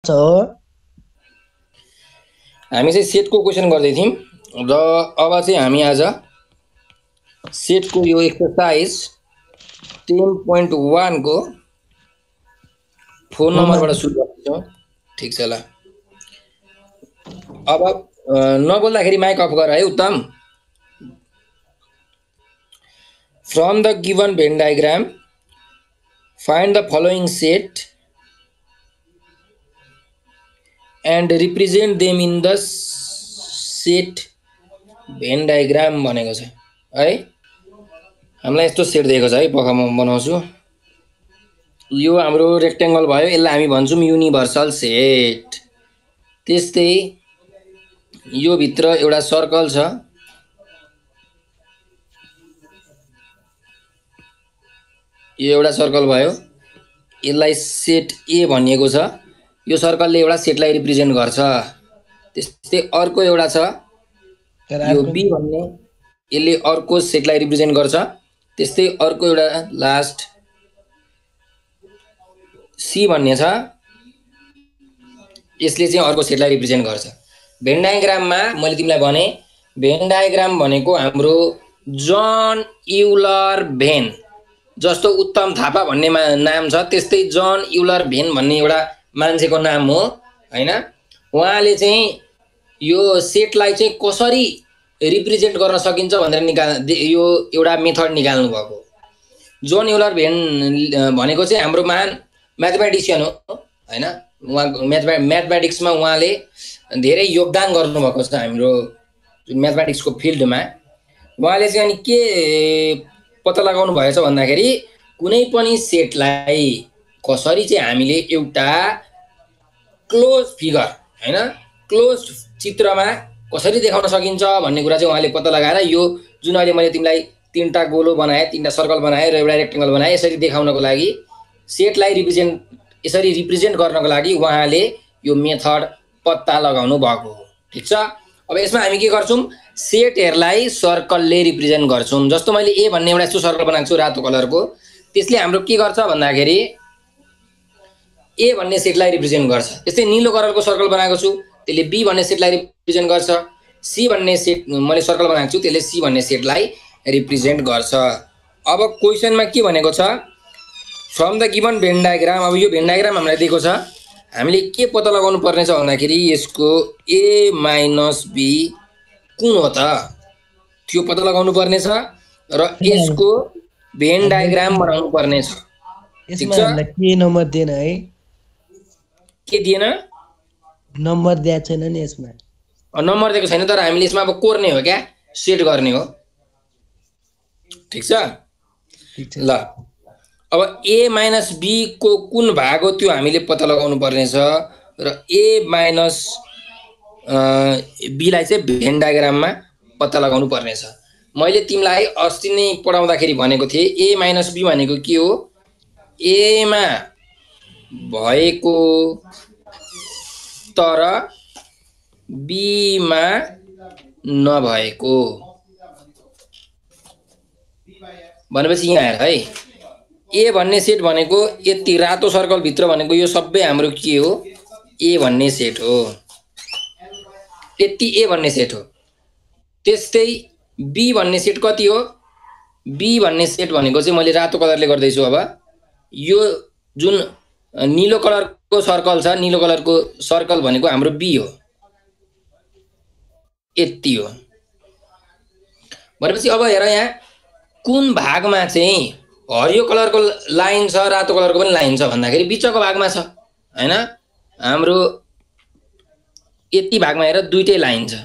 हो। हामी चाहिँ सेटको क्वेसन गर्दै थियौँ र अब चाहिँ हामी आज सेटको यो एक्सरसाइज 10.1 को 4 नम्बरबाट सुरु गर्छौँ। ठीक छ ल। अब नबोल्दाखेरि माइक अफ गर है Uttam. From the given Venn diagram find the following set and represent them in the set Venn diagram भनेको छ है। हामीलाई यस्तो सेट दिएको छ है, पक्का म बनाउँछु। यो हाम्रो रेक्टेंगल भयो, यसलाई हामी भन्छौँ युनिभर्सल सेट। त्यस्तै यो भित्र एउटा सर्कल छ, यो एउटा सर्कल भयो, यसलाई सेट ए भनिएको छ। यो सर्कलले एउटा सेटलाई रिप्रेजेन्ट गर्छ। त्यस्तै अर्को एउटा छ, यो बी भन्ने, यसले अर्को सेटलाई रिप्रेजेन्ट गर्छ। त्यस्तै अर्को एउटा लास्ट सी भन्ने छ, यसले चाहिँ अर्को सेटलाई रिप्रेजेन्ट गर्छ। भेन डायग्राममा मैले तिमीलाई भने भेन डायग्राम भनेको हाम्रो जन युलर भेन, जस्तो उत्तम थापा भन्ने नाम छ त्यस्तै जन युलर भेन भन्ने एउटा मान्छेको नाम हो हैन। उहाँले चाहिँ यो सेटलाई चाहिँ कसरी रिप्रेजेन्ट गर्न सकिन्छ भनेर यो एउटा मेथड निकाल्नु भएको। जोन युलर भेन भनेको चाहिँ हाम्रो महान म्याथमेटिसियन हो हैन। उहाँ म्याथमेटिक्समा उहाँले धेरै योगदान गर्नुभएको छ हाम्रो म्याथमेटिक्सको फिल्डमा। उहाँले चाहिँ अनि के पत्ता लगाउनु भएछ भन्दाखेरि कुनै पनि सेटलाई कसरी चाहिँ हामीले एउटा क्लोज फिगर हैन, क्लोज चित्रमा कसरी देखाउन सकिन्छ भन्ने कुरा चाहिँ उहाँले पत्ता लगाएर यो जुन अहिले मैले तिमीलाई तीनटा गोलो बनाए, तीनटा सर्कल बनाए र एउटा रेक्टेंगल बनाए, यसरी देखाउनको लागि सेटलाई यसरी रिप्रेजेन्ट गर्नको लागि उहाँले यो मेथड पत्ता लगाउनु भएको हो। ठीक छ। अब यसमा हामी के गर्छौं, सेटहरुलाई सर्कलले रिप्रेजेन्ट गर्छौं। जस्तो मैले ए भन्ने एउटा यस्तो सर्कल बनाएको छु रातो कलरको, त्यसले हाम्रो के गर्छ भन्दाखेरि ए भन्ने सेटलाई रिप्रेजेन्ट गर्छ। त्यस्तै नीलो कलरको सर्कल बनाएको छु, त्यसले बी भन्ने सेटलाई रिप्रेजेन्ट गर्छ। सी भन्ने सेट मैले सर्कल बनाएको छु, त्यसले सी भन्ने सेटलाई रिप्रेजेन्ट गर्छ। अब क्वेशनमा के भनेको छ, from the given Venn diagram. अब यो भेन डायग्राम हामीलाई दिएको छ, हामीले के पत्ता लगाउनु पर्ने छ भन्दाखेरि यसको ए माइनस बी कुन हो त, त्यो पत्ता लगाउनु पर्ने छ र यसको भेन डायग्राम बनाउनु पर्ने छ। ठीक छ। के नम्बर दिएन है, के दिएन, नम्बर दिएको छैन नि यसमा। नम्बर दिएको छैन, तर हामीले यसमा अब कोर्ने हो क्या, सेट गर्ने हो। ठीक छ ल। अब ए माइनस बी को कुन भाग हो त्यो हामीले पत्ता लगाउनु पर्ने छ र ए माइनस बी लाई चाहिँ भेन डायग्राममा पत्ता लगाउनु पर्ने छ। मैले तिमीलाई अस्ति नै पढाउँदाखेरि भनेको थिएँ ए माइनस बी भनेको के हो, ए मा भएको तर बी मा नभएको भनेपछि यहाँ हेर है, ए भन्ने सेट भनेको यति रातो सर्कल भित्र भनेको यो सबै हाम्रो के हो, ए भन्ने सेट हो। यति ए भन्ने सेट हो। त्यस्तै बी भन्ने सेट कति हो, बी भन्ने सेट भनेको चाहिँ मैले रातो कलरले गर्दैछु। अब यो जुन नीलो कलरको सर्कल छ, नीलो कलरको सर्कल भनेको हाम्रो बी हो, यति हो भनेपछि अब हेर यहाँ कुन भागमा चाहिँ हरियो कलरको लाइन छ, रातो कलरको पनि लाइन छ भन्दाखेरि बिचको भागमा छ हैन। हाम्रो यति भागमा हेर दुईटै लाइन छ।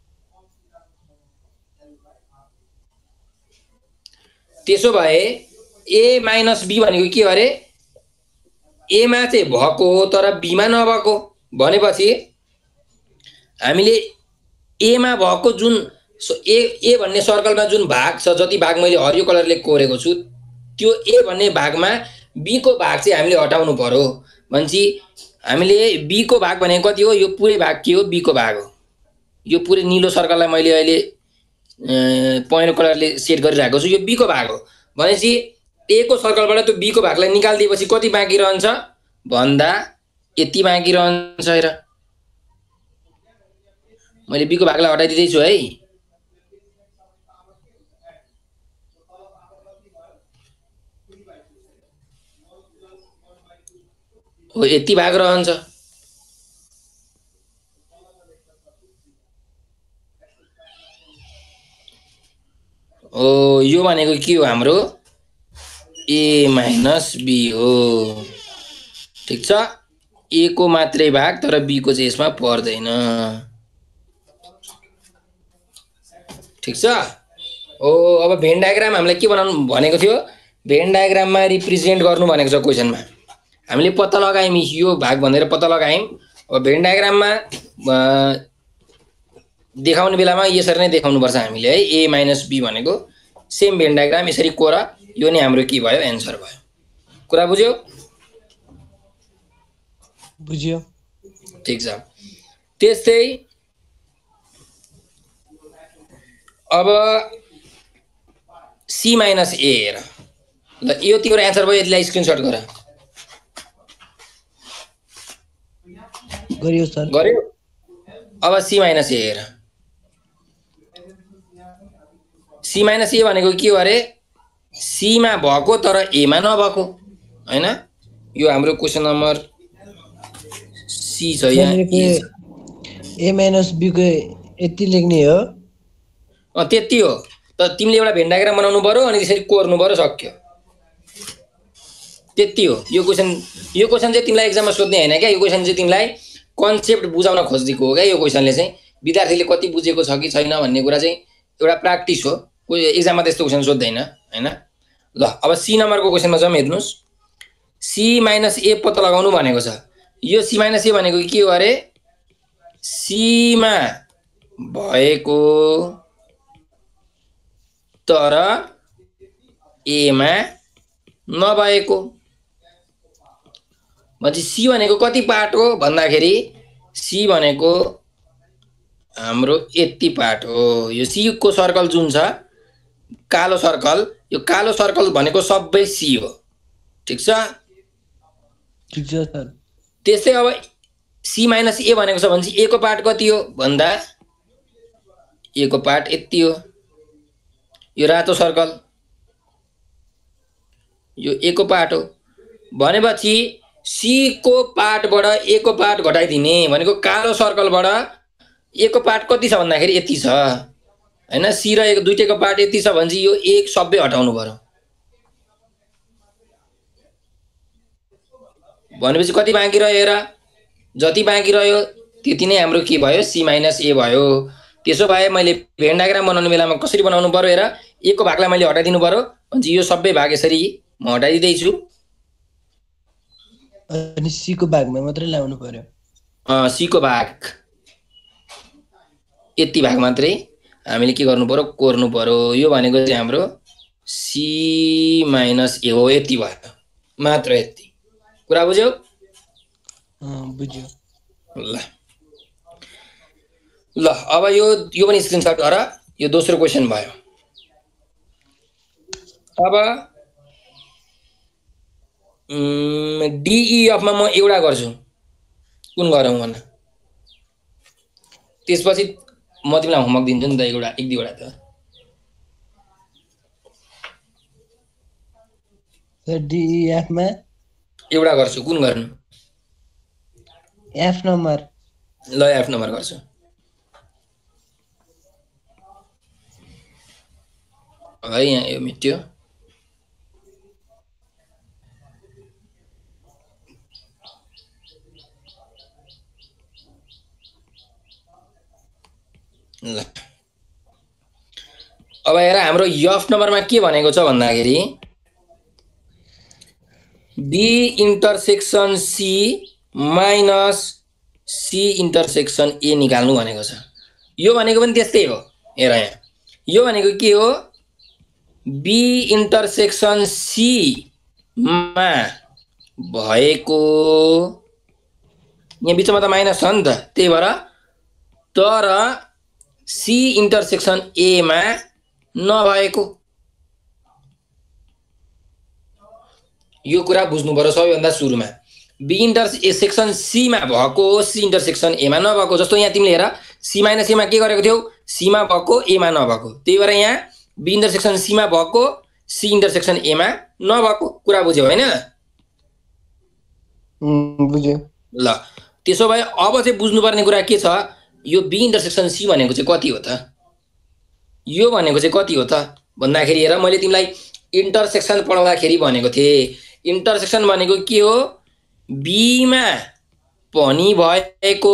त्यसो भए ए माइनस बी भनेको के अरे, ए मा चाहिँ भएको हो तर बी मा नभएको भनेपछि हामीले ए मा भएको जुन ए भन्ने सर्कलमा जुन भाग छ, जति भाग मैले हरियो कलरले कोरेको छु, त्यो ए भन्ने भागमा बी को भाग चाहिँ हामीले हटाउनु पर्यो। भनेपछि हामीले बी को भाग भनेको कति हो, यो पुरै भाग के हो, बी को भाग हो। यो पुरै नीलो सर्कललाई मैले अहिले पहेँलो कलरले सेट गरिरहेको छु, यो बी को भाग हो। भनेपछि ए को सर्कलबाट त्यो बी को भागलाई निकालिदिएपछि कति बाँकी रहन्छ भन्दा यति बाँकी रहन्छ हेर मैले b को भागलाई हटाइदिँदैछु है हो यति भाग रहन्छ ओ यो भनेको के हो हाम्रो a माइनस b हो ठीक छ a को मात्रै भाग तर b को चाहिँ यसमा पर्दैन ठीक छ ओ अब भेन डायग्राम हामीलाई के बनाउनु भनेको थियो भेन डायग्राममा रिप्रेजेन्ट गर्नु भनेको छ क्वेशनमा हामीले पत्ता लगायौं यो भाग भनेर पत्ता लगायौं अब भेन डायग्राममा देखाउने बेलामा यसरी नै देखाउनु पर्छ हामीले है a माइनस b भनेको सेम भेन डायग्राम यसरी कोर यो नै हाम्रो के भयो एन्सर भयो कुरा बुझ्यौ बुझ्यो ठीक छ त्यस्तै अब c माइनस a हेर ल यो तिम्रो एन्सर भयो यसलाई स्क्रिनशट गर गरियो सर गर्यो अब c माइनस a हेर c माइनस a भनेको के हो अरे c मा भएको तर a मा नभएको हैन यो हाम्रो क्वेशन नम्बर c छ यहाँ a माइनस b को यति लेख्ने हो त्यति हो त तिमीले एउटा भेन डायग्राम बनाउनु पर्यो अनि त्यसरी कोर्नु पर्यो सक्यो त्यति हो यो क्वेशन चाहिँ तिमीलाई एक्जाममा सोध्ने हैन क्या यो क्वेशन चाहिँ तिमीलाई कन्सेप्ट बुझाउन खोजेको हो क्या यो क्वेशनले चाहिँ विद्यार्थीले कति बुझेको छ कि छैन भन्ने कुरा चाहिँ एउटा प्र्याक्टिस हो एक्जाममा त्यस्तो क्वेशन सोध्दैन हैन ल अब सी नम्बरको क्वेशनमा जाउँ हेर्नुस् c माइनस a पत्ता लगाउनु भनेको छ यो c माइनस a भनेको के हो अरे c मा भएको तर a मा नभएको म्हणजे c भनेको कति पार्ट हो भन्दाखेरि c भनेको हाम्रो यति पार्ट हो यो c को सर्कल जुन छ कालो सर्कल यो कालो सर्कल भनेको सबै c हो ठीक छ सर त्यसै अब c माइनस a भनेको छ भने a को पार्ट कति हो भन्दा a को पार्ट यति हो यो रातो सर्कल यो a को पार्ट हो भनेपछि c को पार्टबाट a को पार्ट घटाइदिने भनेको कालो सर्कलबाट a को पार्ट कति छ भन्दाखेरि यति छ हैन c र a को दुईटैको पार्ट यति छ भने यो एक सबै हटाउनु पर्यो भनेपछि कति बाँकी रह्यो हेर जति बाँकी रह्यो त्यति नै हाम्रो के भयो c माइनस a भयो त्यसो भए मैले भेन डायग्राम बनाउने बेलामा कसरी बनाउनु पर्यो हेर a को भागलाई मैले हटाइदिनु पर्यो अनि यो सबै भाग यसरी म हटाइदिदै छु अनि c को भागमा मात्रै लाउनु पर्यो c को भाग यति भाग मात्रै हामीले के गर्नु पर्यो कोर्नु पर्यो यो भनेको चाहिँ हाम्रो c माइनस a हो यति भयो मात्र यति कुरा बुझ्यौ बुझ्यो ल ल अब यो पनि स्क्रिनशट गर यो दोस्रो क्वेशन भयो अब DEF मा म एउटा गर्छु कुन गरौँ भन त्यसपछि म तिमीलाई होमवर्क दिन्छु नि त एउटा एक दुईवटा त सर DEF मा एउटा गर्छु कुन गर्नु f नम्बर ल f नम्बर गर्छु है यहाँ यो मिट्यो ल अब हेर हाम्रो f नम्बरमा के भनेको छ भन्दाखेरि b intersection c minus c intersection a निकाल्नु भनेको छ यो भनेको पनि त्यस्तै हो हेर यहाँ यो भनेको के हो b इन्टरसेक्सन c मा भएको यहाँ बिचमा त माइनस छ नि त त्यही भएर तर c इन्टरसेक्सन a मा नभएको यो कुरा बुझ्नु पर्यो सबैभन्दा सुरुमा बी इन्टरसेक्सन सी मा भएको सी इन्टरसेक्सन ए मा नभएको। जस्तो यहाँ तिमीले हेर सी माइनस ए मा के गरेको थियौ, सी मा भएको ए मा नभएको, त्यही भएर यहाँ बी इन्टरसेक्सन सी मा भएको सी इन्टरसेक्सन ए मा नभएको कुरा बुझ्यौ हैन? बुझ्यो। ल त्यसो भए अब चाहिँ बुझ्नुपर्ने कुरा के छ, यो बी इन्टरसेक्सन सी भनेको चाहिँ कति हो त? यो भनेको चाहिँ कति हो त भन्दाखेरि हेर मैले तिमीलाई इन्टरसेक्सन पढाउँदाखेरि भनेको थिएँ, इन्टरसेक्सन भनेको के हो, बी मा पनि भएको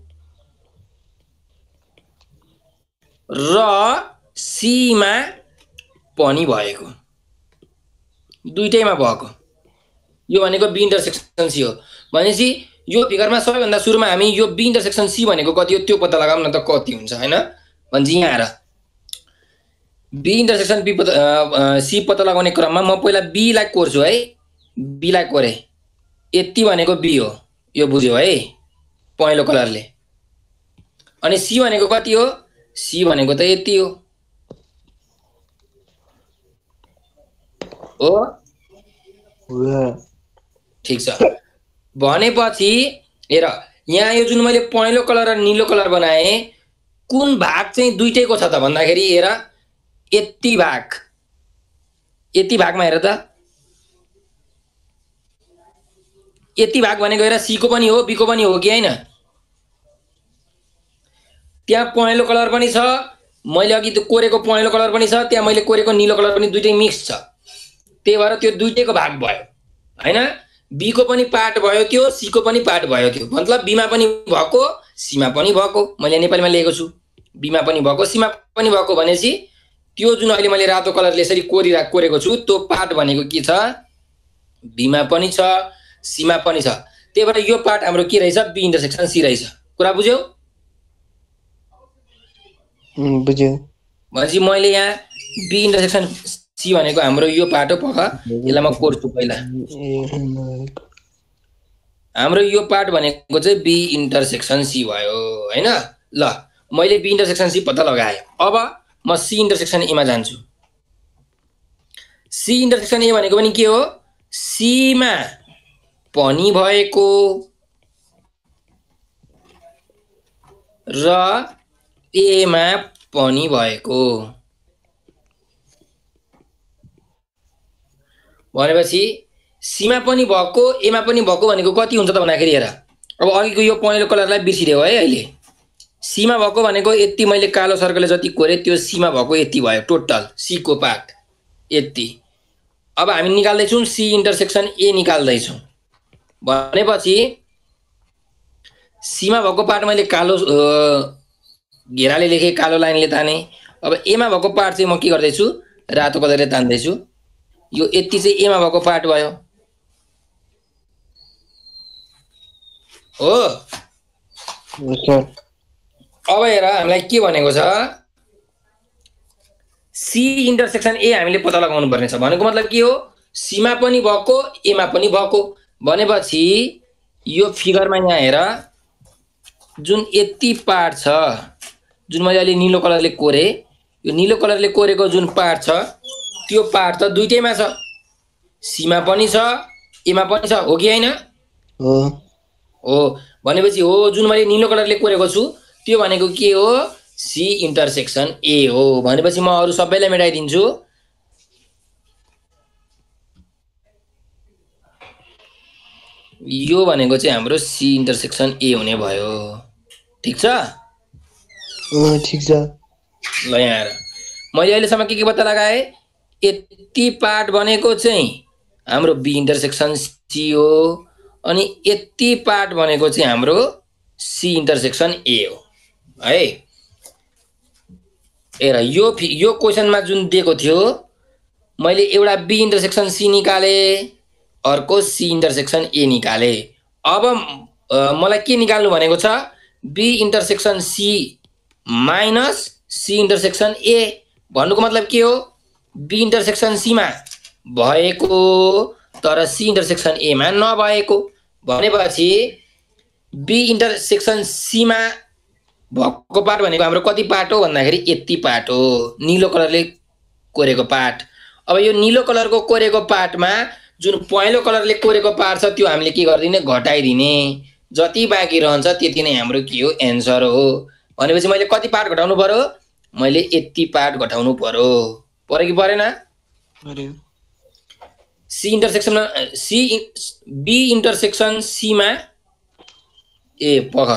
र सी मा पनि भएको, दुईटैमा भएको, यो भनेको बी इन्टरसेक्सन सी हो। भनेपछि यो फिगरमा सबैभन्दा सुरुमा हामी यो बी इन्टरसेक्सन सी भनेको कति हो त्यो पत्ता लगाउँ न त कति हुन्छ हैन? भन्छ यहाँ आएर बी इन्टरसेक्सन सी पत्ता लगाउने क्रममा म पहिला बी लाई कोर्छु है, बी लाई कोरे, यति भनेको बी हो, यो बुझ्यो है पहेँलो कलरले। अनि सी भनेको कति हो, सी भनेको त यति हो, ठिक छ। भनेपछि हेर यहाँ यो जुन मैले पहेँलो कलर र नीलो कलर बनाएँ, कुन भाग चाहिँ दुईटैको छ त भन्दाखेरि हेर यति भाग, यति भागमा हेर त, यति भाग भनेको हेर सी को पनि हो बी को पनि हो कि हैन? त्यहाँ पहेँलो कलर पनि छ, मैले अघि त्यो कोरेको पहेँलो कलर पनि छ, त्यहाँ मैले कोरेको नीलो कलर पनि दुईटै मिक्स छ, त्यही भएर त्यो दुईटैको भाग भयो हैन? बी को पनि पार्ट भयो त्यो, सी को पनि पार्ट भयो त्यो, मतलब बी मा पनि भएको सी मा पनि भएको, मैले नेपालीमा लेखेको छु बी मा पनि भएको सी मा पनि भएको। भनेपछि त्यो जुन अहिले मैले रातो कलरले यसरी कोरेको छु त्यो पार्ट भनेको के छ, बी मा पनि छ सी मा पनि छ, त्यही भएर यो पार्ट हाम्रो के रहेछ, बी इन्टरसेक्सन सी रहेछ। कुरा बुझ्यौ? बुझ्यो। भनेपछि मैले यहाँ बी इन्टरसेक्सन सी भनेको हाम्रो यो पार्ट हो, पख यसलाई म कोर्छु पहिला। हाम्रो यो पार्ट भनेको चाहिँ बी इन्टरसेक्सन सी भयो हैन? ल मैले बी इन्टरसेक्सन सी पत्ता लगाएँ, अब म सी इन्टरसेक्सन ए मा जान्छु। सी इन्टरसेक्सन ए भनेको पनि के हो, सी मा पनि भएको र ए मा पनि भएको। भनेपछि सी मा पनि भएको ए मा पनि भएको भनेको कति हुन्छ त भन्दाखेरि हेर अब अघिको यो पहेँलो कलरलाई बिर्सिदेऊ है, अहिले सी मा भएको भनेको यति मैले कालो सर्कलले जति कोरे त्यो सी मा भएको यति भयो, टोटल सी को पार्ट यति। अब हामी निकाल्दैछौँ सी इन्टरसेक्सन ए निकाल्दैछौँ, भनेपछि सी मा भएको पार्ट मैले कालो घेराले लेखेँ, कालो लाइनले ताने। अब ए मा भएको पार्ट चाहिँ म के गर्दैछु, रातो कलरले तान्दैछु, यो यति चाहिँ ए मा भएको पार्ट भयो हो। अब हेर हामीलाई के भनेको छ, सी इन्टरसेक्सन ए हामीले पत्ता लगाउनु पर्ने छ, भनेको मतलब के हो, सी मा पनि भएको ए मा पनि भएको। भनेपछि यो फिगरमा यहाँ हेर जुन यति पार्ट छ, जुन मैले अहिले नीलो कलरले कोरे, यो नीलो कलरले कोरेको जुन पार्ट छ त्यो पार्ट त दुईटैमा छ, सी मा पनि छ ए मा पनि छ, हो कि हैन? हो। भनेपछि हो जुन मैले नीलो कलरले कोरेको छु त्यो भनेको के हो, सी इन्टरसेक्सन ए हो। भनेपछि म अरु सबैलाई मेटाइदिन्छु, यो भनेको चाहिँ हाम्रो सी इन्टरसेक्सन ए हुने भयो, ठीक छ? ठीक छ। ल यहाँ हेर मैले अहिलेसम्म के पत्ता लगाएँ, यति पार्ट भनेको चाहिँ हाम्रो बी इन्टरसेक्सन सी हो, अनि यति पार्ट भनेको चाहिँ हाम्रो सी इन्टरसेक्सन ए हो है। हेर यो क्वेसनमा जुन दिएको थियो मैले एउटा बी इन्टरसेक्सन सी निकाले, अर्को सी इन्टरसेक्सन ए निकाले। अब मलाई के निकाल्नु भनेको छ, B intersection C minus C intersection A. भन्नुको मतलब के हो, बी इन्टरसेक्सन सी मा भएको तर सी इन्टरसेक्सन ए मा नभएको। भनेपछि बी इन्टरसेक्सन सी मा भएको पार्ट भनेको हाम्रो कति पार्ट हो भन्दाखेरि यति पार्ट हो, नीलो कलरले कोरेको पार्ट। अब यो नीलो कलरको कोरेको पार्टमा जुन पहेँलो कलरले कोरेको पार्ट छ त्यो हामीले के गर्दिने घटाइदिने जति बाँकी रहन्छ त्यति नै हाम्रो के हो एन्सर हो भनेपछि मैले कति पार्ट घटाउनु पर्यो मैले यति पार्ट घटाउनु पर्यो कि परेन पर्यो सी इन्टरसेक्सनमा सी बी इन्टरसेक्सन सी मा ए पख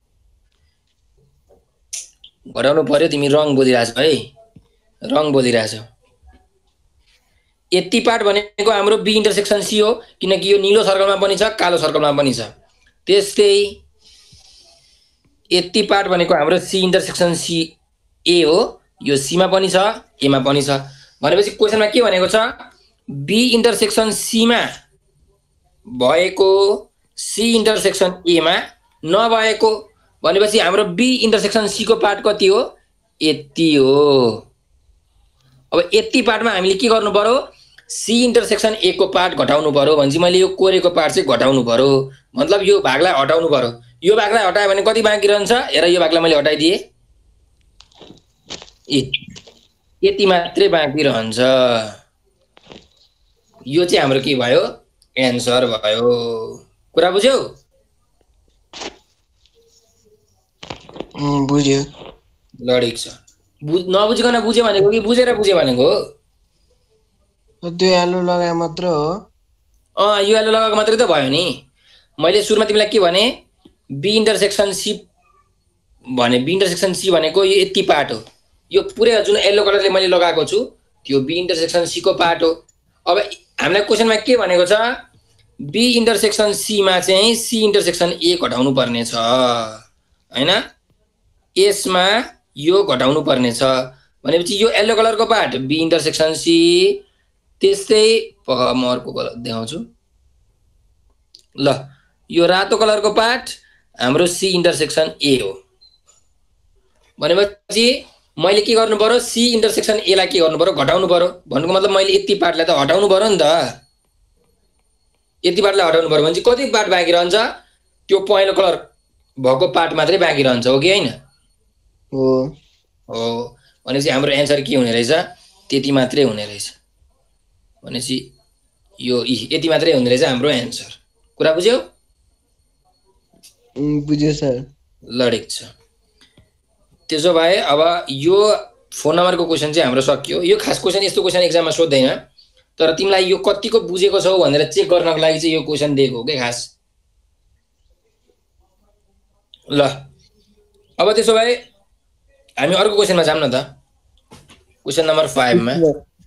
घटाउनु पर्यो तिमी रङ बोलिरहेछौ है रङ बोलिरहेछौ यति पार्ट भनेको हाम्रो बी इन्टरसेक्सन सी हो किनकि यो नीलो सर्कलमा पनि छ कालो सर्कलमा पनि छ त्यस्तै यति पार्ट भनेको हाम्रो सी इन्टरसेक्सन सी ए हो यो सी मा पनि छ ए मा पनि छ भनेपछि क्वेशनमा के भनेको छ बी इन्टरसेक्सन सी मा भएको सी इन्टरसेक्सन ए मा नभएको भनेपछि हाम्रो बी इन्टरसेक्सन सी को पार्ट कति हो यति हो अब यति पार्टमा हामीले के गर्नु पर्यो सी इन्टरसेक्सन ए को पार्ट घटाउनु पर्यो भनेपछि मैले यो कोरेको पार्ट चाहिँ घटाउनु पर्यो मतलब यो भागलाई हटाउनु पर्यो यो भागलाई हटायो भने कति बाँकी रहन्छ हेर यो भागलाई मैले हटाइदिए यति मात्रै बाँकी रहन्छ यो चाहिँ हाम्रो के भयो एन्सर भयो कुरा बुझ्यौ बुझ्यो लडिक छ नबुझिकन बुझ्यो भनेको कि बुझेर बुझ्यो भनेको त्यो एलो लगाए मात्र हो यो एलो लगाएको मात्रै त भयो नि मैले सुरुमा तिमीलाई के भने बी इन्टरसेक्सन सी भनेको यो यति पार्ट हो यो पुरै जुन येलो कलरले मैले लगाएको छु त्यो बी इन्टरसेक्सन सी को पार्ट हो अब हामीलाई क्वेशनमा के भनेको छ बी इन्टरसेक्सन सी मा चाहिँ सी इन्टरसेक्सन ए घटाउनु पर्ने छ हैन यसमा यो घटाउनु पर्ने छ भनेपछि यो येलो कलरको पार्ट बी इन्टरसेक्सन सी त्यस्तै म अर्को कलर देखाउँछु ल यो रातो कलरको पार्ट हाम्रो सी इन्टरसेक्सन ए हो भनेपछि मैले के गर्नु पर्यो सी इन्टरसेक्सन ए लाई के गर्नु पर्यो घटाउनु पर्यो भन्नुको मतलब मैले यति पार्टलाई त हटाउनु पर्यो नि त यति पार्टलाई हटाउनु पर्यो भने चाहिँ कति पार्ट बाँकी रहन्छ त्यो पहेँलो कलर भएको पार्ट मात्रै बाँकी रहन्छ हो कि हैन हो भनेपछि हाम्रो एन्सर के हुने रहेछ त्यति मात्रै हुने रहेछ भनेपछि यो यति मात्रै हुने रहेछ हाम्रो एन्सर कुरा बुझ्यौ बुझ्यो सर लडिक छ त्यसो भए अब यो फोन नम्बरको क्वेशन चाहिँ हाम्रो सकियो यो खास क्वेशन यस्तो क्वेशन एक्जाममा सोध्दैन तर तिमीलाई यो कतिको बुझेको छौ भनेर चेक गर्नको लागि चाहिँ यो क्वेशन दिएको हो के खास ल अब त्यसो भए हामी अर्को क्वेशनमा जाम न त क्वेशन नम्बर 5 मा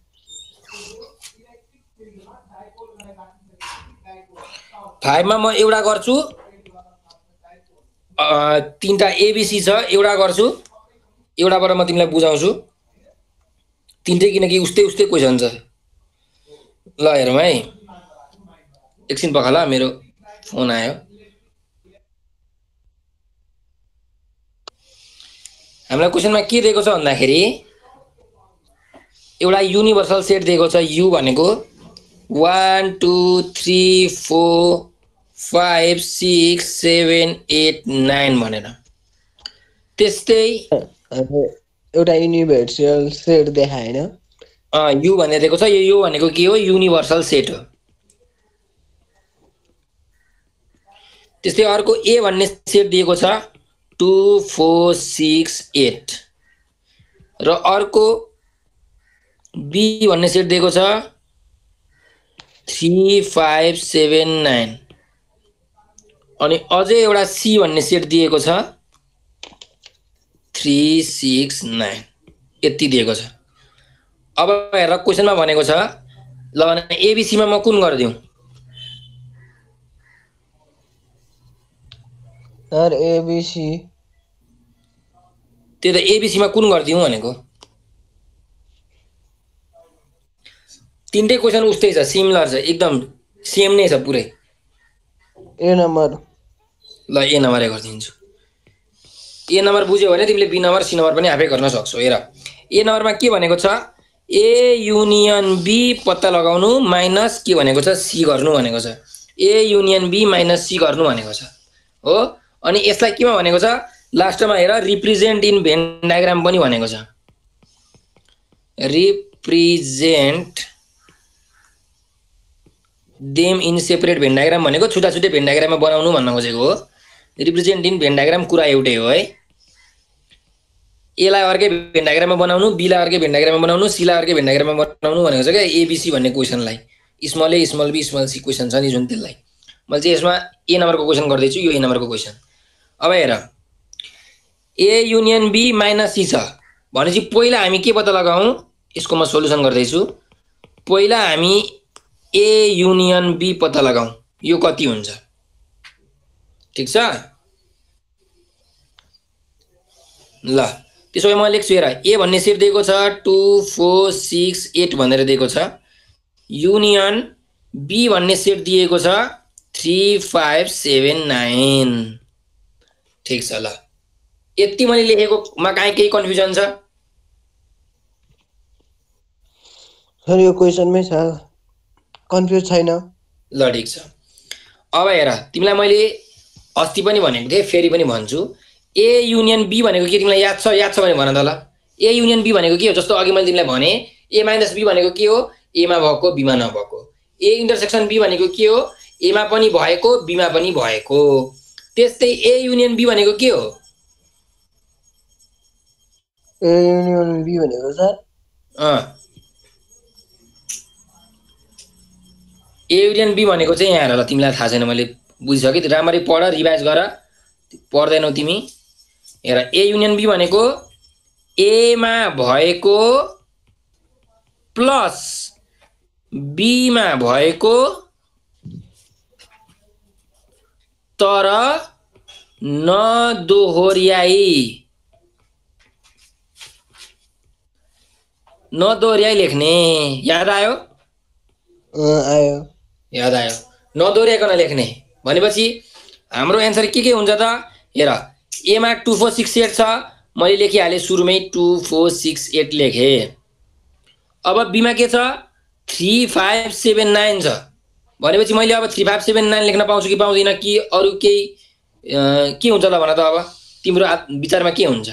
म एउटा गर्छु तीनटा एबीसी छ एउटा गर्छु एउटाबाट म तिमीलाई बुझाउँछु तीनटै किनकि उस्तै क्वेशन छ ल हेरौँ है एकछिन पखाला मेरो फोन आयो हामीलाई क्वेशनमा के दिएको छ भन्दाखेरि एउटा युनिभर्सल सेट दिएको छ यु भनेको 1 2 3 4 5 6 7 8 9 भनेर त्यस्तै एउटा युनिभर्सल सेट देखाएन यु भनेर दिएको छ यो भनेको के हो युनिभर्सल सेट हो त्यस्तै अर्को ए भन्ने सेट दिएको छ 2 4 6 8 र अर्को बी भन्ने सेट दिएको छ 3 5 7 9 अनि अझै एउटा सी भन्ने सेट दिएको छ 3 6 9 यति दिएको छ अब हेर क्वेशनमा भनेको छ ल भने एबीसी मा म कुन गर्दिउ सर एबीसी त्यो त एबीसी मा कुन गर्दिउ भनेको तीनटै क्वेशन उस्तै छ सिमिलर छ एकदम सेम नै छ पुरै ए नम्बर ल ए नम्बर गरिदिन्छु ए नम्बर बुझ्यो भने तिमीले बी नम्बर सी नम्बर पनि आफै गर्न सक्छौ हेर ए नम्बरमा के भनेको छ ए युनियन बी पत्ता लगाउनु माइनस के भनेको छ सी गर्नु भनेको छ A union B minus C गर्नु भनेको छ हो अनि यसलाई केमा भनेको छ लास्टमा हेर रिप्रेजेन्ट इन भेन डायग्राम पनि भनेको छ represent them in separate Venn diagram भनेको छुट्टा छुट्टै भेन डायग्राममा बनाउनु भन्न खोजेको हो। रिप्रेजेन्ट इन भेन डायग्राम कुरा एउटै हो है। एलाई अर्कै भेन डायग्राममा बनाउनु, बीलाई अर्कै भेन डायग्राममा बनाउनु, सीलाई अर्कै भेन डायग्राममा बनाउनु भनेको छ क्या एबीसी भन्ने क्वेसनलाई। Small A small B small C question छ नि जुन त्यसलाई मैले चाहिँ यसमा ए नम्बरको क्वेसन गर्दैछु। यो ए नम्बरको क्वेसन। अब हेर A union B minus C छ भनेपछि पहिला हामी के पत्ता लगाउँ, यसको म सोलुसन गर्दैछु। पहिला हामी ए युनियन बी पत्ता लगाउँ, यो कति हुन्छ। ठिक छ ल, त्यसो भए म लेख्छु हेर ए भन्ने सेट दिएको छ 2 4 6 8 भनेर दिएको छ। युनियन बी भन्ने सेट दिएको छ 3 5 7 9। ठिक छ ल, यति मैले लेखेकोमा कहीँ केही कन्फ्युजन छ? सर यो क्वेसनमै छ, कन्फ्युज छैन। ल ठिक छ। अब हेर तिमीलाई मैले अस्ति पनि भनेको थिएँ, फेरि पनि भन्छु। ए युनियन बी भनेको के तिमीलाई याद छ? याद छ भने भन त ल। ए युनियन बी भनेको के हो? जस्तो अघि मैले तिमीलाई भने ए माइनस बी भनेको के हो? एमा भएको बीमा नभएको। ए इन्टरसेक्सन बी भनेको के हो? एमा पनि भएको बीमा पनि भएको। त्यस्तै ए युनियन बी भनेको के हो? ए युनियन बी भनेको सर ए युनियन बी भनेको चाहिँ यहाँ हेर ल, तिमीलाई थाहा छैन, मैले बुझिसकेँ। राम्ररी पढ, रिभाइज गर, पढ्दैनौ तिमी। हेर ए युनियन बी भनेको एमा भएको प्लस बीमा भएको तर नदोहोर्याई लेख्ने। याद आयो? आयो, याद आयो। नदोहोर्याइकन लेख्ने भनेपछि हाम्रो एन्सर के हुन्छ त? हेर एमा 2 4 6 8 छ, मैले लेखिहालेँ सुरुमै 2 4 6 8 लेखेँ। अब बीमा के छ? 3 5 7 9 छ भनेपछि मैले अब 3 5 7 9 लेख्न पाउँछु कि पाउँदिनँ, कि अरू केही के हुन्छ ल भन त? अब तिम्रो विचारमा के हुन्छ?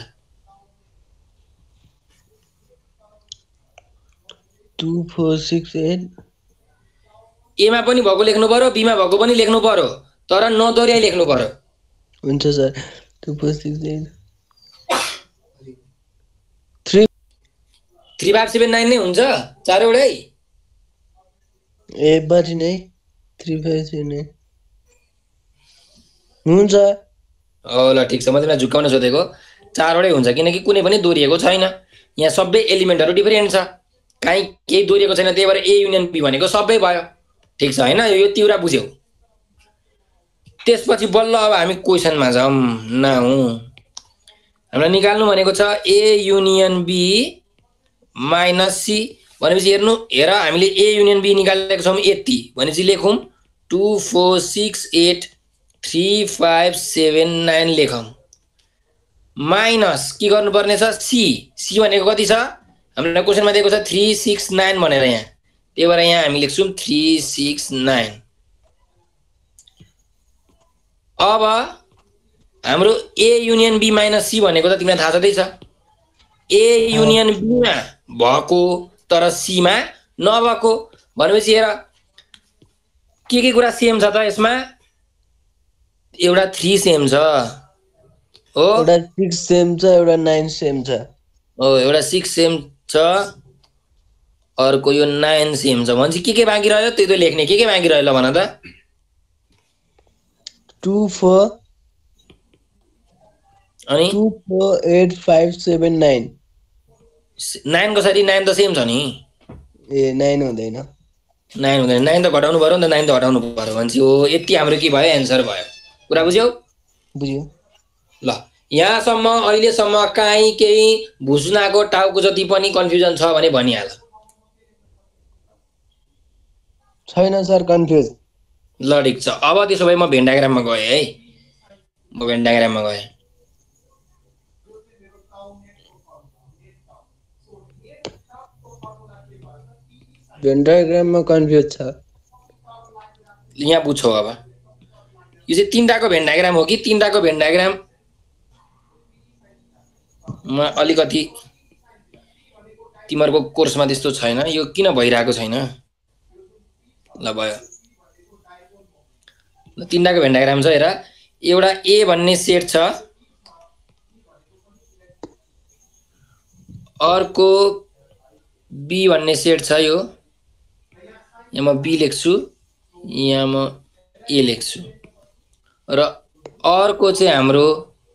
2 4 6 8 एमा पनि भएको लेख्नु पर्यो, बीमा भएको पनि लेख्नु पर्यो, तर नदोहोर्याई लेख्नु पर्यो। हुन्छ सर। 2 4 6 8 3 5 7 9 नै हुन्छ चारवटै। ए बारी नै 3 5 7 9 हुन्छ। ल ठिक छ, म तिमीलाई झुक्काउन सोधेको। चारवटै हुन्छ किनकि कुनै पनि दोहोरिएको छैन। यहाँ सबै एलिमेन्टहरू डिफरेन्ट छ, कहीँ केही दोहोरिएको छैन, त्यही भएर ए युनियन बी भनेको सबै भयो। ठिक छ होइन? यो तिउरा बुझ्यौ। त्यसपछि बल्ल अब हामी क्वेसनमा जाउँ। नाउ हामीलाई निकाल्नु भनेको छ A union B minus C भनेपछि हेर हामीले ए युनियन बी निकालेको छौँ यति भनेपछि लेखौँ 2 4 6 8 3 5 7 9 लेखौँ। माइनस के गर्नुपर्ने छ? सी। सी भनेको कति छ? हामीलाई क्वेसनमा दिएको छ 3 6 9 भनेर यहाँ, त्यही भएर यहाँ हामी लेख्छौँ 3 6 9। अब हाम्रो A union B minus C भनेको त तिमीलाई थाहा छँदैछ। ए युनियन बीमा भएको तर सीमा नभएको भनेपछि हेर के कुरा सेम छ त यसमा? एउटा 3 सेम छ हो, एउटा 6 सेम छ, एउटा 9 सेम छ हो, एउटा 6 सेम छ, अर्को यो 9 सेम छ भनेपछि के बाँकी रह्यो? त्यो त लेख्ने। के बाँकी रह्यो ल भन त? 2 4 अनि 2 4 8 5 7 9 9 कसरी? 9 त सेम छ नि। ए 9 हुँदैन। 9 हुँदैन, 9 त घटाउनु पर्यो नि त, 9 त हटाउनु पर्यो भनेपछि हो यति हाम्रो के भयो? एन्सर भयो। कुरा बुझ्यौ? बुझ्यो। ल यहाँसम्म अहिलेसम्म काहीँ केही भुस्नाको टाउको जति पनि कन्फ्युजन छ भने भनिहाल। छैन सर कन्फ्युज। ल ठिक छ। अब त्यसो भए म भेन डायग्राममा गएँ है, म भेन डायग्राममा गएँ। भेन डायग्राममा कन्फ्युज छ। यहाँ बुझ्छौ अब यो चाहिँ तीनटाको भेन डायग्राम हो कि तीनटाको भेन डायग्राम मा अलिकति तिमीहरूको कोर्समा त्यस्तो छैन, यो किन भइरहेको छैन? ल भयो। तीनटाको भेन डायग्राम छ हेर एउटा ए भन्ने सेट छ अर्को बी भन्ने सेट छ यो यहाँ म बी लेख्छु यहाँ म ए लेख्छु र अर्को चाहिँ हाम्रो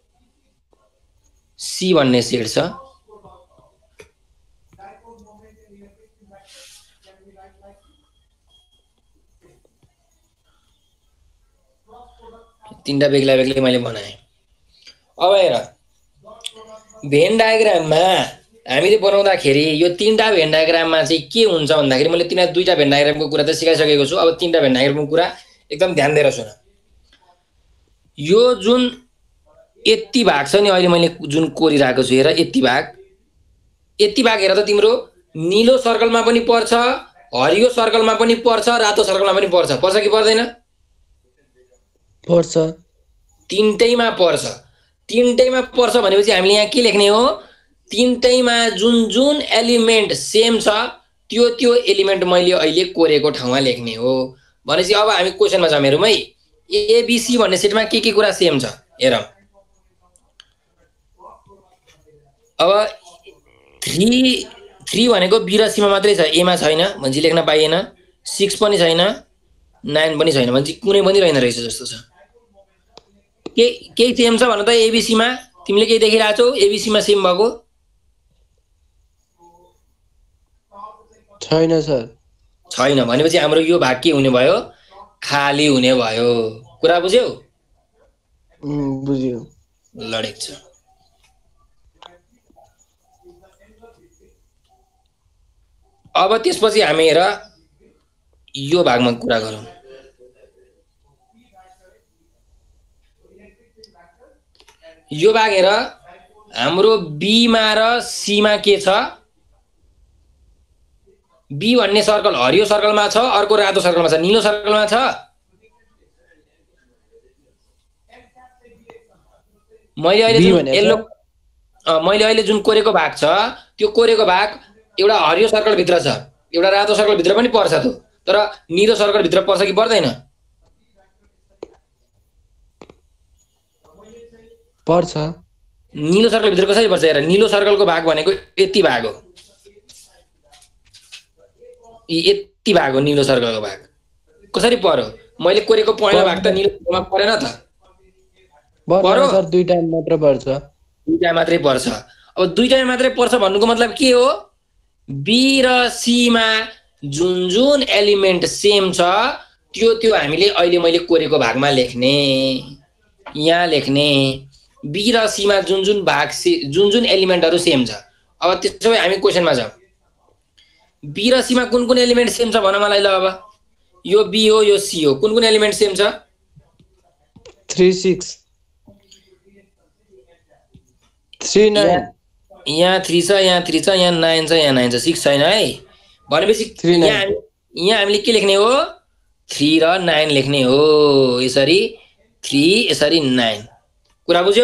सी भन्ने सेट छ तीनटा बेग्ला बेग्लै मैले बनाएँ अब हेर भेन डायग्राममा हामीले बनाउँदाखेरि यो तीनटा भेन डायग्राममा चाहिँ के हुन्छ भन्दाखेरि मैले तिनीलाई दुईटा भेन डायग्रामको कुरा त सिकाइसकेको छु अब तीनटा भेन डायग्रामको कुरा एकदम ध्यान दिएर सुन यो जुन यति भाग छ नि अहिले मैले जुन कोरिरहेको छु हेर यति भाग हेर त तिम्रो नीलो सर्कलमा पनि पर्छ हरियो सर्कलमा पनि पर्छ रातो सर्कलमा पनि पर्छ कि पर्दैन पर्छ तीनटैमा पर्छ भनेपछि हामीले यहाँ के लेख्ने हो तीनटैमा जुन जुन एलिमेन्ट सेम छ त्यो एलिमेन्ट मैले अहिले कोरेको ठाउँमा लेख्ने हो भनेपछि अब हामी क्वेशनमा जाम हेरौँ है एबीसी भन्ने सेटमा के कुरा सेम छ हेर अब 3 भनेको बी र सीमा मात्रै छ एमा छैन भनेपछि लेख्न पाइएन 6 पनि छैन 9 पनि छैन भनेपछि कुनै पनि रहेन रहेछ जस्तो छ केही सेम छ भन त एबीसी मा तिमीले के देखिरहेछौ एबीसी मा सेम भएको छैन सर छैन भनेपछि हाम्रो यो भाग के हुने भयो खाली हुने भयो कुरा बुझ्यौ बुझ्यो लडेक छ अब त्यसपछि हामी हेर यो भागमा कुरा गरौँ यो भाग हेर हाम्रो बी मा र सी मा के छ बी भन्ने सर्कल हरियो सर्कलमा छ अर्को रातो सर्कलमा छ नीलो सर्कलमा छ मैले अहिले जुन कोरेको भाग छ त्यो कोरेको भाग एउटा हरियो सर्कल भित्र छ एउटा रातो सर्कल भित्र पनि पर्छ त तर नीलो सर्कल भित्र पर्छ कि पर्दैन पर्छ नीलो सर्कल भित्र कसरी पर्छ हेर नीलो सर्कलको भाग भनेको यति भाग हो यति भाग हो नीलो सर्कलको भाग कसरी पर्यो मैले कोरेको पहिलो भाग त नीलोमा परेन त पर्यो सर दुईटा मात्र पर्छ दुईटा मात्रै पर्छ अब दुईटा मात्रै पर्छ भन्नुको मतलब के हो बी र सी मा जुन एलिमेन्ट सेम छ त्यो हामीले अहिले मैले कोरेको भागमा लेख्ने यहाँ लेख्ने बी र सी मा जुन भाग जुन एलिमेन्टहरु सेम छ अब त्यसो भए हामी क्वेशनमा जाऊ बी र सी मा कुन एलिमेन्ट सेम छ भन मलाई ल अब यो बी हो यो सी हो कुन एलिमेन्ट सेम छ 3 6 3 9 यहाँ 3 छ यहाँ 3 छ यहाँ 9 छ यहाँ 9 छ 6 छैन है भनेपछि यहाँ हामीले के लेख्ने हो 3 र 9 लेख्ने हो यसरी 3 यसरी 9 कुरा बुझ्यौ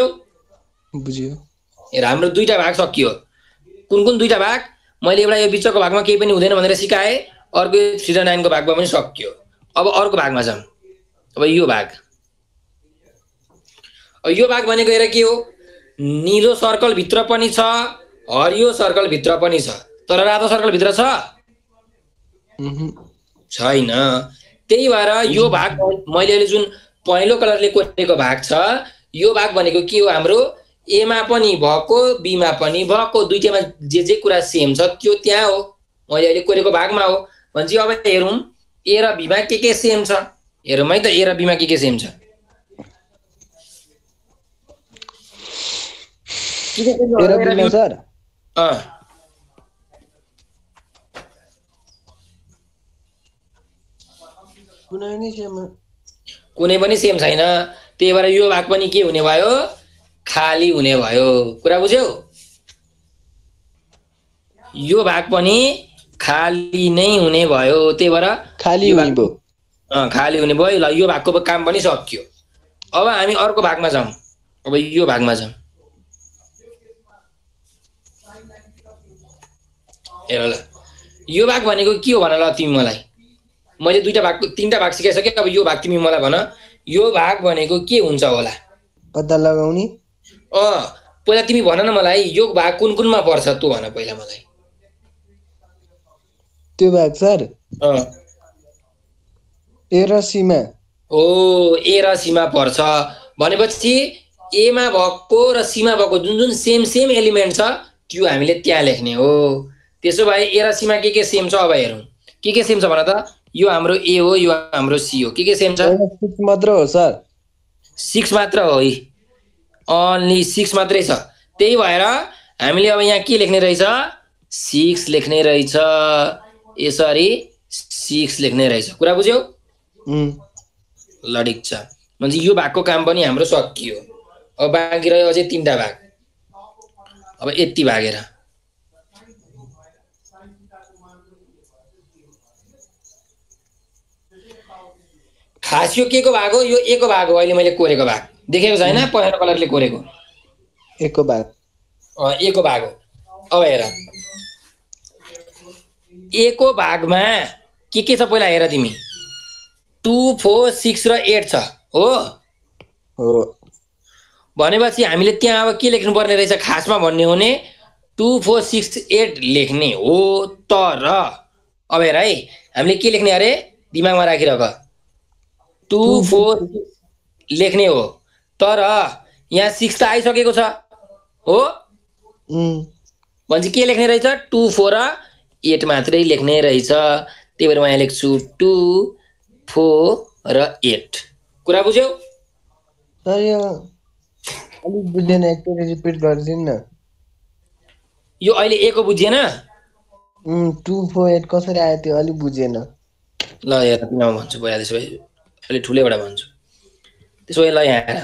हेर हाम्रो दुईटा भाग सकियो कुन दुईटा भाग मैले एउटा यो बिचको भागमा केही पनि हुँदैन भनेर सिकाए अर्को 3 र 9 को भागमा पनि सकियो अब अर्को भागमा जाम अब यो भाग भनेको हेर के हो नीलो सर्कल भित्र पनि छ हरियो सर्कल भित्र पनि छ तर रातो सर्कल भित्र छ छैन त्यही भएर यो भाग मैले अहिले जुन पहेँलो कलरले कोरेको भाग छ यो भाग भनेको के हो हाम्रो ए मा पनि भएको बी मा पनि भएको दुईटैमा जे कुरा सेम छ त्यो त्यहाँ हो मैले अहिले कोरेको भागमा हो भनेपछि अब हेरौँ ए र बी मा के सेम छ हेरौँ है त ए र बी मा के सेम छ सर कुनै पनि सेम छैन त्यही भएर यो भाग पनि के हुने भयो खाली हुने भयो कुरा बुझ्यौ यो भाग पनि खाली नै हुने भयो त्यही भएर खाली हुने भयो ल यो भागको काम पनि सकियो अब हामी अर्को भागमा जाउँ अब यो भागमा जाउँ हेर ल यो भाग भनेको के हो भन ल तिमी मलाई मैले तीनटा भाग सिकाइसके अब यो भाग तिमी मलाई भन यो भाग भनेको के हुन्छ होला? पत्ता लगाउने। पहिला तिमी भन न मलाई, यो भाग कुन कुनमा पर्छ तँ भन पहिला मलाई। त्यो भाग सर ए र सीमा। ए र सीमा पर्छ भनेपछि एमा भएको र सीमा भएको जुन जुन सेम एलिमेन्ट छ त्यो हामीले त्यहाँ लेख्ने हो। त्यसो भए ए र सीमा के सेम छ अब हेरौँ। के सेम छ भन त? यो हाम्रो ए हो, यो हाम्रो सी हो। के सेम छ? 6 मात्र हो सर। 6 मात्र हो है, ओन्ली 6 मात्रै छ। त्यही भएर हामीले अब यहाँ के लेख्ने रहेछ? 6 लेख्ने रहेछ। यसरी 6 लेख्ने रहेछ। कुरा बुझ्यौ? ल ठिक छ। म्हणजे यो भागको काम पनि हाम्रो सकियो। अब बाँकी रह्यो अझै 3टा भाग। अब यति भागेर खास यो के को भाग हो? यो ए को भाग हो। अहिले मैले कोरेको भाग देखेको छैन? पहेँलो कलरले कोरेको ए को भाग। ए को भाग हो। अब हेर, ए को भागमा के छ पहिला हेर तिमी। 2, 4, 6 र 8 छ हो। भनेपछि हामीले त्यहाँ अब के लेख्नु पर्ने रहेछ खासमा भन्ने हो भने 2, 4, 6, 8 लेख्ने हो। तर अब हेर है, हामीले के लेख्ने अरे दिमागमा राखिराख। 2, 4, 6 लेख्ने हो। तर यहाँ 6 त आइसकेको छ हो। भनेपछि के लेख्ने रहेछ? 2, 4 र 8 मात्रै लेख्ने रहेछ। त्यही भएर म यहाँ लेख्छु 2, 4 र 8। कुरा बुझ्यौ? सर यो अलि बुझेन, एकचोटि रिपिट गरिदिनु न। यो अहिले ए को बुझिएन? 2, 4, 8 कसरी आयो त्यो अलि बुझेन। ल हेर तिमीलाई म भन्छु पहिला, त्यसो भए अलि ठुलैबाट भन्छु। त्यसो भए ल यहाँ हेर,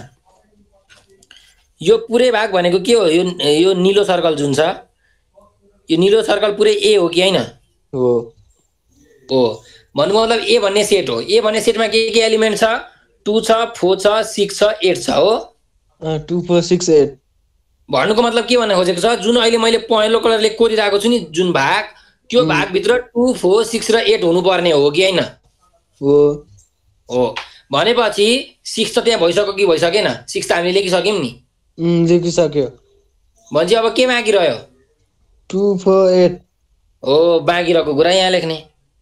यो पुरै भाग भनेको के हो? यो निलो सर्कल जुन छ, यो निलो सर्कल पुरै ए हो कि हैन? हो। भन्नुको मतलब ए भन्ने सेट हो। ए भन्ने सेटमा के एलिमेन्ट छ? 2 छ, 4 छ, 6 छ, 8 छ हो। 2, 4, 6, 8 भन्नुको मतलब के भन्न खोजेको छ? जुन अहिले मैले पहेँलो कलरले कोरिरहेको छु नि जुन भाग, त्यो भागभित्र 2, 4, 6 र 8 हुनुपर्ने हो कि हैन? हो। भनेपछि 6 त त्यहाँ भइसक्यो कि भइसकेन? 6 त हामीले लेखिसक्यौँ नि। लेखिसक्यो। भनेपछि अब के बाँकी रह्यो? 2, 4, 8 हो। बाँकी रहेको कुरा यहाँ लेख्ने।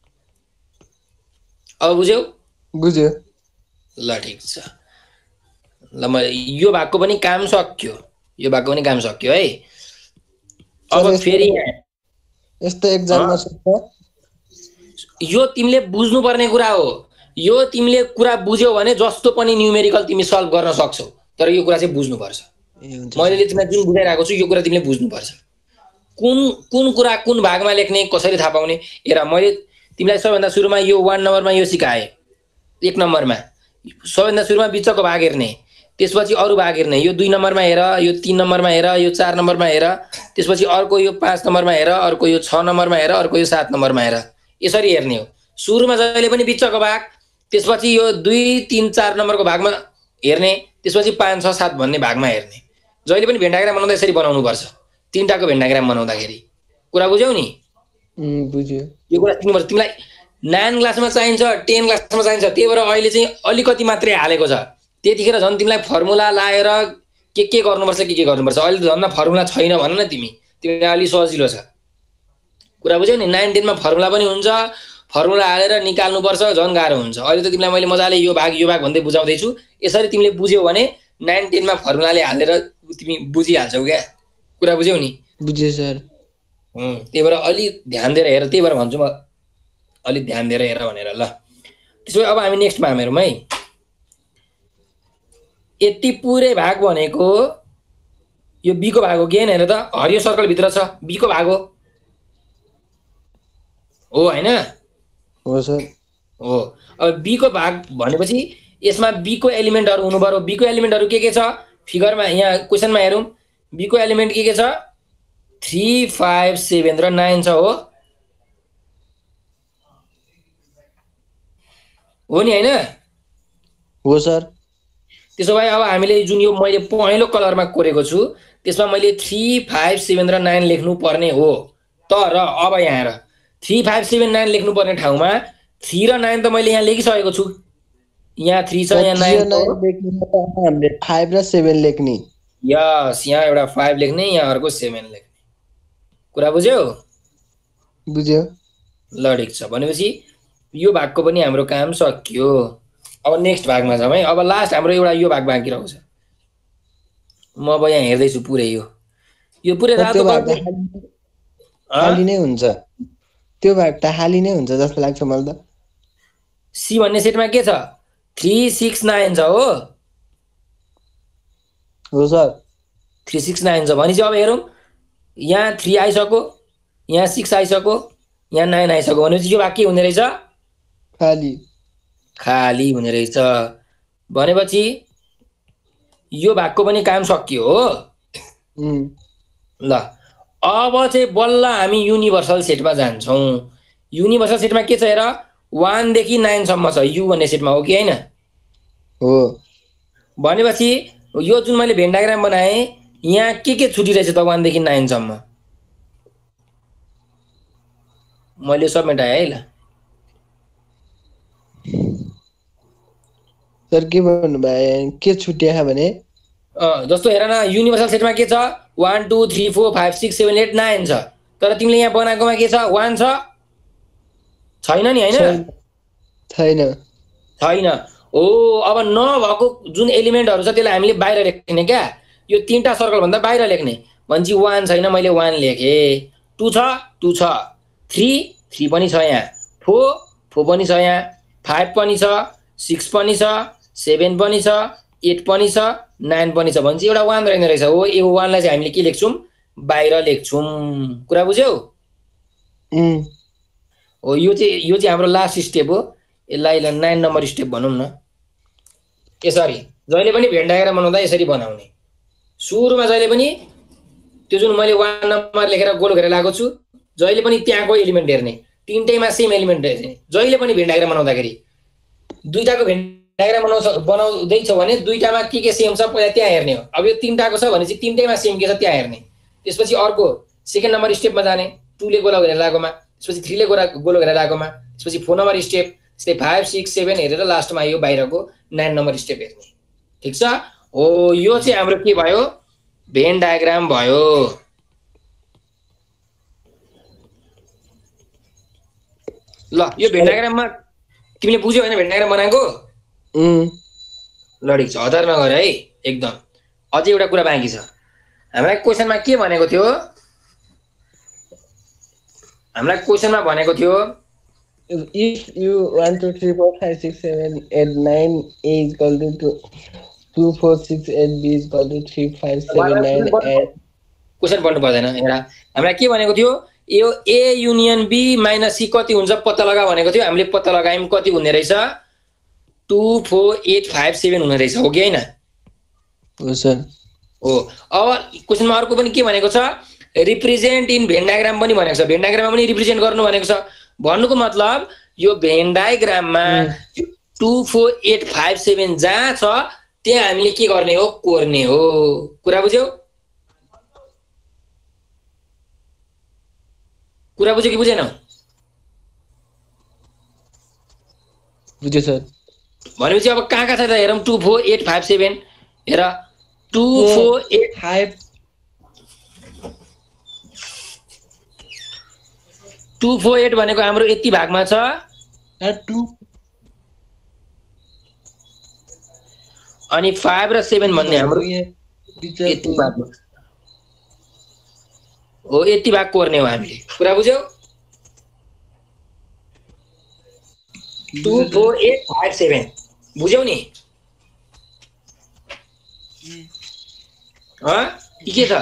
अब बुझ्यौ? बुझ्यो। ल ठिक छ। ल म यो भागको पनि काम सक्यो। यो भागको पनि काम सक्यो है। अब फेरि यस्तो एक्जाममा सोध्छ। यो तिमीले बुझ्नुपर्ने कुरा हो। यो तिमीले कुरा बुझ्यौ भने जस्तो पनि न्युमेरिकल तिमी सल्भ गर्न सक्छौ। तर यो कुरा चाहिँ बुझ्नुपर्छ। मैले तिमीलाई जुन बुझाइरहेको छु यो कुरा तिमीले बुझ्नुपर्छ। कुन कुरा कुन भागमा लेख्ने, कसरी थाहा पाउने? हेर, मैले तिमीलाई सबैभन्दा सुरुमा यो 1 नम्बरमा यो सिकाएँ। 1 नम्बरमा सबैभन्दा सुरुमा बिचको भाग हेर्ने, त्यसपछि अरू भाग हेर्ने। यो 2 नम्बरमा हेर, यो 3 नम्बरमा हेर, यो 4 नम्बरमा हेर, त्यसपछि अर्को यो 5 नम्बरमा हेर, अर्को यो 6 नम्बरमा हेर, अर्को यो 7 नम्बरमा हेर। यसरी हेर्ने हो। सुरुमा जहिले पनि बिचको भाग, त्यसपछि यो 2, 3, 4 नम्बरको भागमा हेर्ने, त्यसपछि 5, 6, 7 भन्ने भागमा हेर्ने। जहिले पनि भेन डायग्राम बनाउँदा यसरी बनाउनु पर्छ। 3टाको भेन डायग्राम बनाउँदाखेरि। कुरा बुझ्यौ नि? बुझ्यो। यो कुरा सिक्नुपर्छ। तिमीलाई 9 क्लासमा चाहिन्छ, 10 क्लासमा चाहिन्छ। त्यही भएर अहिले चाहिँ अलिकति मात्रै हालेको छ। त्यतिखेर झन् तिमीलाई फर्मुला लाएर के गर्नुपर्छ के गर्नुपर्छ। अहिले झन् फर्मुला छैन भन न तिमीलाई अलि सजिलो छ। कुरा बुझ्यौ नि? 9, 10 मा फर्मुला पनि हुन्छ, फर्मुला हालेर निकाल्नुपर्छ, झन् गाह्रो हुन्छ। अहिले त तिमीलाई मैले मजाले यो भाग भन्दै बुझाउँदैछु। यसरी तिमीले बुझ्यौ भने 9, 10 मा फर्मुलाले हालेर तिमी बुझिहाल्छौ क्या। कुरा बुझ्यौ नि? बुझेँ सर। त्यही भएर अलि ध्यान दिएर हेर। त्यही भएर भन्छु म अलि ध्यान दिएर हेर भनेर। ल त्यसो भए अब हामी नेक्स्टमा हेरौँ है। यति पुरै भाग भनेको यो बी को भाग हो कि हैन? हेर त, हरियो सर्कल भित्र छ, बी को भाग हो हैन? हो सर। हो। अब बी को भाग भनेपछि यसमा बी को एलिमेन्टहरु हुनु पर्यो। बी को एलिमेन्टहरु के छ? फिगरमा यहाँ क्वेशनमा हेरौँ। बी को एलिमेन्ट के छ? 3, 5, 7 र 9 छ हो नि हैन? हो सर। त्यसो भए अब हामीले जुन यो मैले पहेँलो कलरमा कोरेको छु त्यसमा मैले 3, 5, 7 र 9 लेख्नु पर्ने हो। तर अब यहाँ हेर, 3, 5, 7, 9 लेख्नु पर्ने ठाउँमा 3 र 9 त मैले यहाँ लेखिसकेको छु। यहाँ 3 छ, यहाँ 3 9 र छ 9 लेख्नु हामीले 5 र 7 लेख्ने। यस, यहाँ एउटा 5 लेख्ने, यहाँ अर्को 7 लेख्ने। कुरा बुझ्यौ? बुझ्यो? ल ठिक छ। भनेपछि यो भागको पनि हाम्रो काम सकियो। अब नेक्स्ट भागमा जाउँ है। अब लास्ट हाम्रो एउटा यो भाग बाँकी रहेछ। म अब यहाँ हेर्दैछु पुरै यो पुरै त्यो रातो भाग कलर। त खाली नै हुन्छ। त्यो भाग त खाली नै हुन्छ जस्तो लाग्छ मलाई त। सी भन्ने सेटमा के छ? 3 6 9 छ हो? हो सर। 3 6 9 छ भनेपछि अब हेरौँ, यहाँ 3 आइसक्यो, यहाँ 6 आइसक्यो, यहाँ 9 आइसक्यो भनेपछि यो भाग के हुने रहेछ? खाली। खाली हुने रहेछ। भनेपछि यो भागको पनि काम सकियो हो? ल अब चाहिँ बल्ल हामी युनिभर्सल सेटमा जान्छौँ। युनिभर्सल सेटमा के छ हेर, 1 देखि 9 सम्म छ यु भन्ने सेटमा, हो कि हैन? हो। भनेपछि यो जुन मैले भेन डायग्राम बनाएँ, यहाँ के छुटिरहेछ त 1 देखि 9 सम्म? मैले सब मेटाएँ है। ल सर के भन्नुभयो? के छुट्याए भने? जस्तो हेर न, युनिभर्सल सेटमा के छ? 1 2 3 4 5 6 7 8 9 छ। तर तिमीले यहाँ बनाएकोमा के छ? 1 छ? छैन नि, हैन? छैन। छैन। हो, अब नभएको जुन एलिमेन्टहरु छ त्यसलाई हामीले बाहिर लेख्ने क्या। यो 3टा सर्कल भन्दा बाहिर लेख्ने। भनेपछि 1 छैन, मैले 1 लेखे। 2 छ? 2 छ। 3 पनि छ यहाँ। 4 पनि छ यहाँ। 5 पनि छ, 6 पनि छ, 7 पनि छ, 8 पनि छ, 9 पनि छ। भनेपछि एउटा 1 रहेन रहेछ हो। यो 1 लाई चाहिँ हामीले के लेख्छौं? बाहिर लेख्छौं। कुरा बुझ्यौ? हो, यो चाहिँ हाम्रो लास्ट स्टेप हो। यसलाई 9 नम्बर स्टेप भनौं न। यसरी जहिले पनि भेन डायग्राम बनाउँदा यसरी बनाउने। सुरुमा जहिले पनि त्यो जुन मैले 1 नम्बर लेखेर गोल गरेर लगाएको छु, जहिले पनि त्यहाँको एलिमेन्ट हेर्ने। तीनटैमा सेम एलिमेन्ट हेर्ने। जहिले पनि भेन डायग्राम बनाउँदाखेरि दुईटाको भेन डायग्राम बनाउँदै छ भने दुईटामा के सेम छ पहिला त्यहाँ हेर्ने हो। अब यो तीनटाको छ भने चाहिँ तीनटैमा सेम के छ त्यहाँ हेर्ने। त्यसपछि अर्को सेकेन्ड नम्बर स्टेपमा जाने, 2 ले गोल गरेर लगाएकोमा, त्यसपछि 3 ले गोल गरेर लगाएकोमा, त्यसपछि 4 नम्बर स्टेप, त्यस्तै 5 6 7 हेरेर लास्टमा यो बाहिरको 9 नम्बर स्टेप हेर्ने। ठीक छ? हो, यो चाहिँ हाम्रो के भयो? भेन डायग्राम भयो। ल यो भेन डायग्राममा तिमीले बुझ्यौ हैन भेन डायग्राम बनाएको? ल ठिक छ, हतार नगर है एकदम। अझै एउटा कुरा बाँकी छ। हामीलाई क्वेशनमा के भनेको थियो? हामीलाई क्वेशनमा भनेको थियो if you 1 2 3 4 5 6 7 8 9 a is equal to 2 4 6 8 b is equal to 3 5 7 9 8। Question पढ्नु पर्दैन। हेर, हामीलाई के भनेको थियो? यो A union B minus C कति हुन्छ पत्ता लगा भनेको थियो। हामीले पत्ता लगायौं, कति हुने रहेछ? 2 4 8 5 7 हुने रहेछ, हो कि हैन? हो सर। हो। अब क्वेशनमा अर्को पनि के भनेको छ? रिप्रेजेन्ट इन भेन डायग्राम पनि भनेको छ। भेन डायग्राममा पनि रिप्रेजेन्ट गर्नु भनेको छ। भन्नुको मतलब यो भेन डायग्राममा 2 4 8 5 7 जहाँ छ त्यहाँ हामीले के गर्ने हो? कोर्ने हो। कुरा बुझ्यौ? कुरा बुझ्यो कि बुझेन? बुझ्यो सर। भनेपछि अब कहाँ छ त हेरौँ। 2 4 8 5 7 हेर, 2 4 8 5 2 4 8 भनेको हाम्रो यति भागमा छ। 2 अनि 5 र 7 भन्ने हाम्रो यति भागमा हो। यति भाग कोर्ने हो हामीले। कुरा बुझ्यौ? 2 4 8 5 7 बुझ्यौ नि? के छ?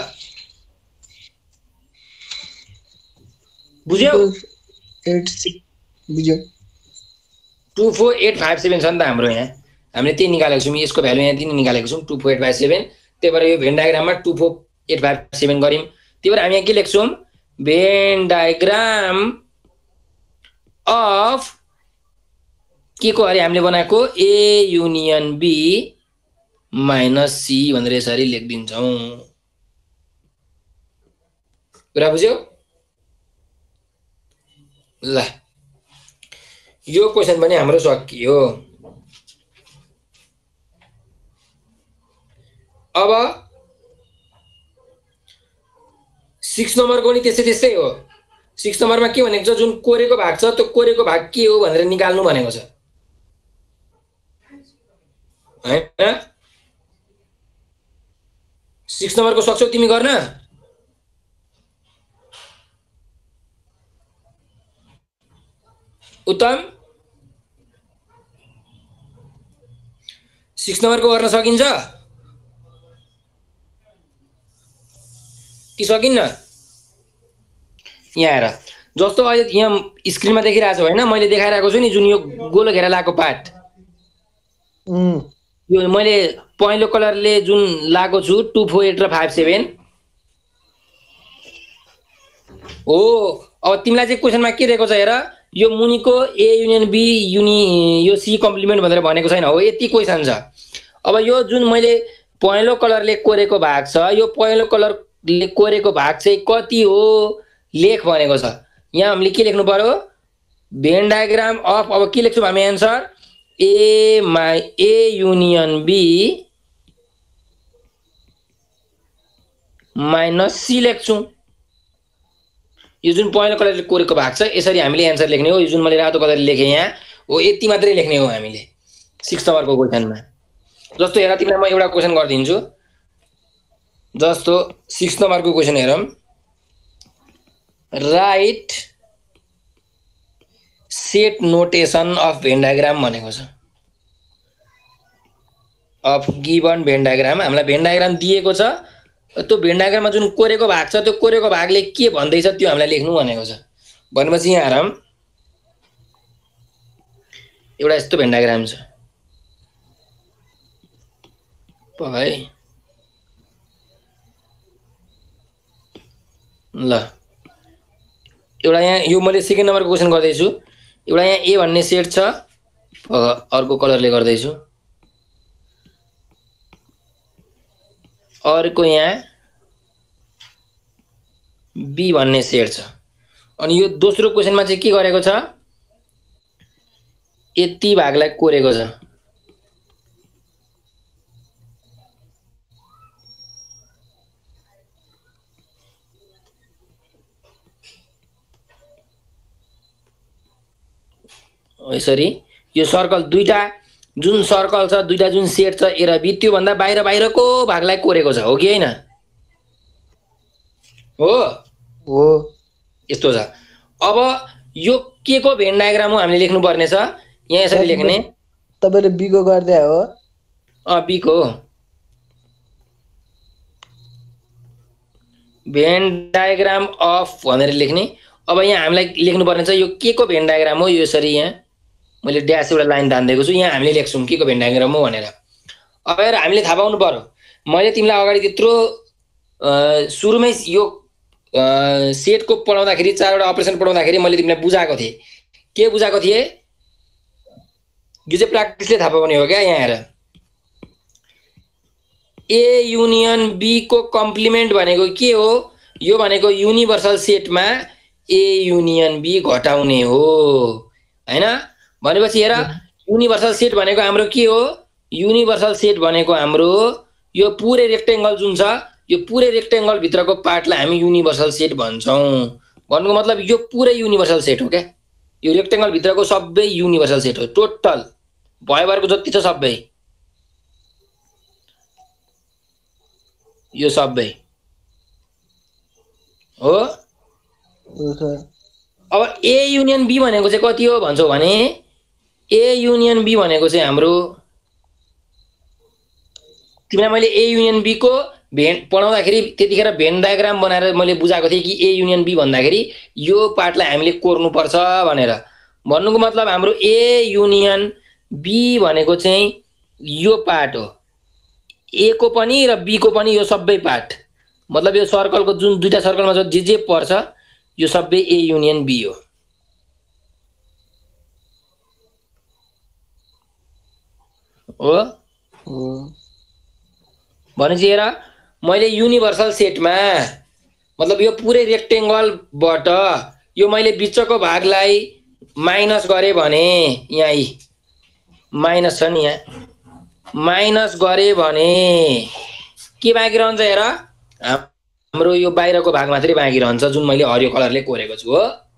बुझ्यौ? 8 6 बुझ्यो। 2 4 8 5 7 छ नि त हाम्रो यहाँ। हामीले त्यही निकालेको छौँ। यसको भ्यालु यहाँ दिने निकालेको छौँ 2 4 8 5 7। त्यही भएर यो भेन डायग्राममा 2 4 8 5 7 गर्यौं। त्यही भएर हामी यहाँ के लेख्छौँ? भेन डायग्राम अफ के को अरे हामीले बनाएको A union B minus C भनेर यसरी लेखिदिन्छौँ। कुरा बुझ्यौ? ल यो क्वेशन पनि हाम्रो सकियो। अब 6 नम्बरको नि त्यस्तै हो। 6 नम्बरमा के भनेको छ, जुन कोरेको भाग छ त्यो कोरेको भाग के हो भनेर निकाल्नु भनेको छ हैन। 6 नम्बरको सक्छौ तिमी गर्न? उत्तम 6 नम्बरको गर्न सकिन्छ कि सकिन्न? यहाँ हेर, जस्तो अहिले यहाँ स्क्रिनमा देखिरहेको छ हैन, मैले देखाइरहेको छु नि जुन यो गोलो घेरा लागेको पार्ट, यो मैले पहेँलो कलरले जुन लागेको छु 2 4 8 र 5 7 हो। अब तिमीलाई चाहिँ क्वेशनमा के दिएको छ हेर, यो मुनिको ए युनियन बी यो सी कम्प्लिमेन्ट भनेर भनेको छैन हो, यति क्वेशन छ। अब यो जुन मैले पहेँलो कलरले कोरेको भाग छ, यो पहेँलो कलरले कोरेको भाग चाहिँ कति हो लेख भनेको छ। यहाँ हामीले के लेख्नु पर्यो, भेन डायग्राम अफ, अब के लेख्छौँ हामी answer, A union B minus C लेख्छौँ। यो जुन पहेँलो कलरले कोरेको भाग छ यसरी हामीले एन्सर लेख्ने हो। यो जुन मैले रातो कलरले लेखेँ यहाँ हो, यति मात्रै लेख्ने हो हामीले 6 नम्बरको क्वेशनमा। जस्तो हेर, तिमीलाई म एउटा क्वेशन गरिदिन्छु। जस्तो 6 नम्बरको क्वेशन हेरौँ, write set notation of Venn diagram भनेको छ। अफ गिवन भेन डायग्राम, हामीलाई भेन डायग्राम दिएको छ, त्यो भेन डायग्राममा जुन कोरेको भाग छ त्यो कोरेको भागले के भन्दैछ त्यो हामीलाई लेख्नु भनेको छ। भनेपछि यहाँ हेरौँ, एउटा यस्तो भेन डायग्राम छ है ल। एउटा यहाँ यो मैले सेकेन्ड नम्बरको क्वेशन गर्दैछु, एउटा यहाँ ए भन्ने सेट छ, अर्को कलरले गर्दैछु, अर्को यहाँ बी भन्ने सेट छ। अनि यो दोस्रो क्वेशनमा चाहिँ के गरेको छ, यति भागलाई कोरेको छ। यसरी यो सर्कल दुईटा जुन सर्कल छ, दुईटा जुन सेट छ ए र बी, त्यो भन्दा बाहिर बाहिरको भागलाई कोरेको छ, हो कि हैन? हो हो यस्तो छ। अब यो के को भेन डायग्राम हो हामीले लेख्नु पर्ने छ, यहाँ यसरी लेख्ने। तपाईले बी को गर्दै हो? बी को भेन डायग्राम अफ भनेर लेख्ने। अब यहाँ हामीलाई लेख्नु पर्ने छ यो के को भेन डायग्राम हो, यो यसरी यहाँ मैले ड्यास एउटा लाइन तान्दिएको छु, यहाँ हामीले लेख्छौँ के को भेन डायग्राम हो भनेर। अब हेर, हामीले थाहा पाउनु पर्यो, मैले तिमीलाई अगाडि त्यत्रो सुरुमै यो सेटको पढाउँदाखेरि, 4वटा अपरेसन पढाउँदाखेरि मैले तिमीलाई बुझाएको थिएँ। के बुझाएको थिएँ? यो चाहिँ प्र्याक्टिसले थाहा पाउने हो क्या। यहाँ हेर, ए युनियन बी को कम्प्लिमेन्ट भनेको के हो, यो भनेको युनिभर्सल सेटमा ए युनियन बी घटाउने हो हैन। भनेपछि हेर, युनिभर्सल सेट भनेको हाम्रो के हो, युनिभर्सल सेट भनेको हाम्रो यो पुरै रेक्टेंगल जुन छ, यो पुरै रेक्टेंगल भित्रको पार्टलाई हामी युनिभर्सल सेट भन्छौँ। भन्नुको मतलब यो पुरै युनिभर्सल सेट हो क्या, यो रेक्टेंगल भित्रको सबै युनिभर्सल सेट हो, टोटल भयभरको जति छ सबै, यो सबै हो। अब ए युनियन बी भनेको चाहिँ कति हो भन्छौ भने, ए युनियन बी भनेको चाहिँ हाम्रो, तिमीलाई मैले ए युनियन बी को भेन पढाउँदाखेरि त्यतिखेर भेन डायग्राम बनाएर मैले बुझाएको थिएँ कि ए युनियन बी भन्दाखेरि यो पार्टलाई हामीले कोर्नु पर्छ भनेर। भन्नुको मतलब हाम्रो ए युनियन बी भनेको चाहिँ यो पार्ट हो, ए को पनि र बी को पनि, यो सबै पार्ट। मतलब यो सर्कलको जुन दुईटा सर्कलमा जे पर्छ यो सबै ए युनियन बी हो। भनेपछि हेर, मैले युनिभर्सल सेटमा मतलब यो पुरै रेक्टेंगलबाट यो मैले बिचको भागलाई माइनस गरे भने, यहाँ माइनस छ नि, यहाँ माइनस गरे भने के बाँकी रहन्छ हेर, हाम्रो यो बाहिरको भाग मात्रै बाँकी रहन्छ जुन मैले हरियो कलरले कोरेको छु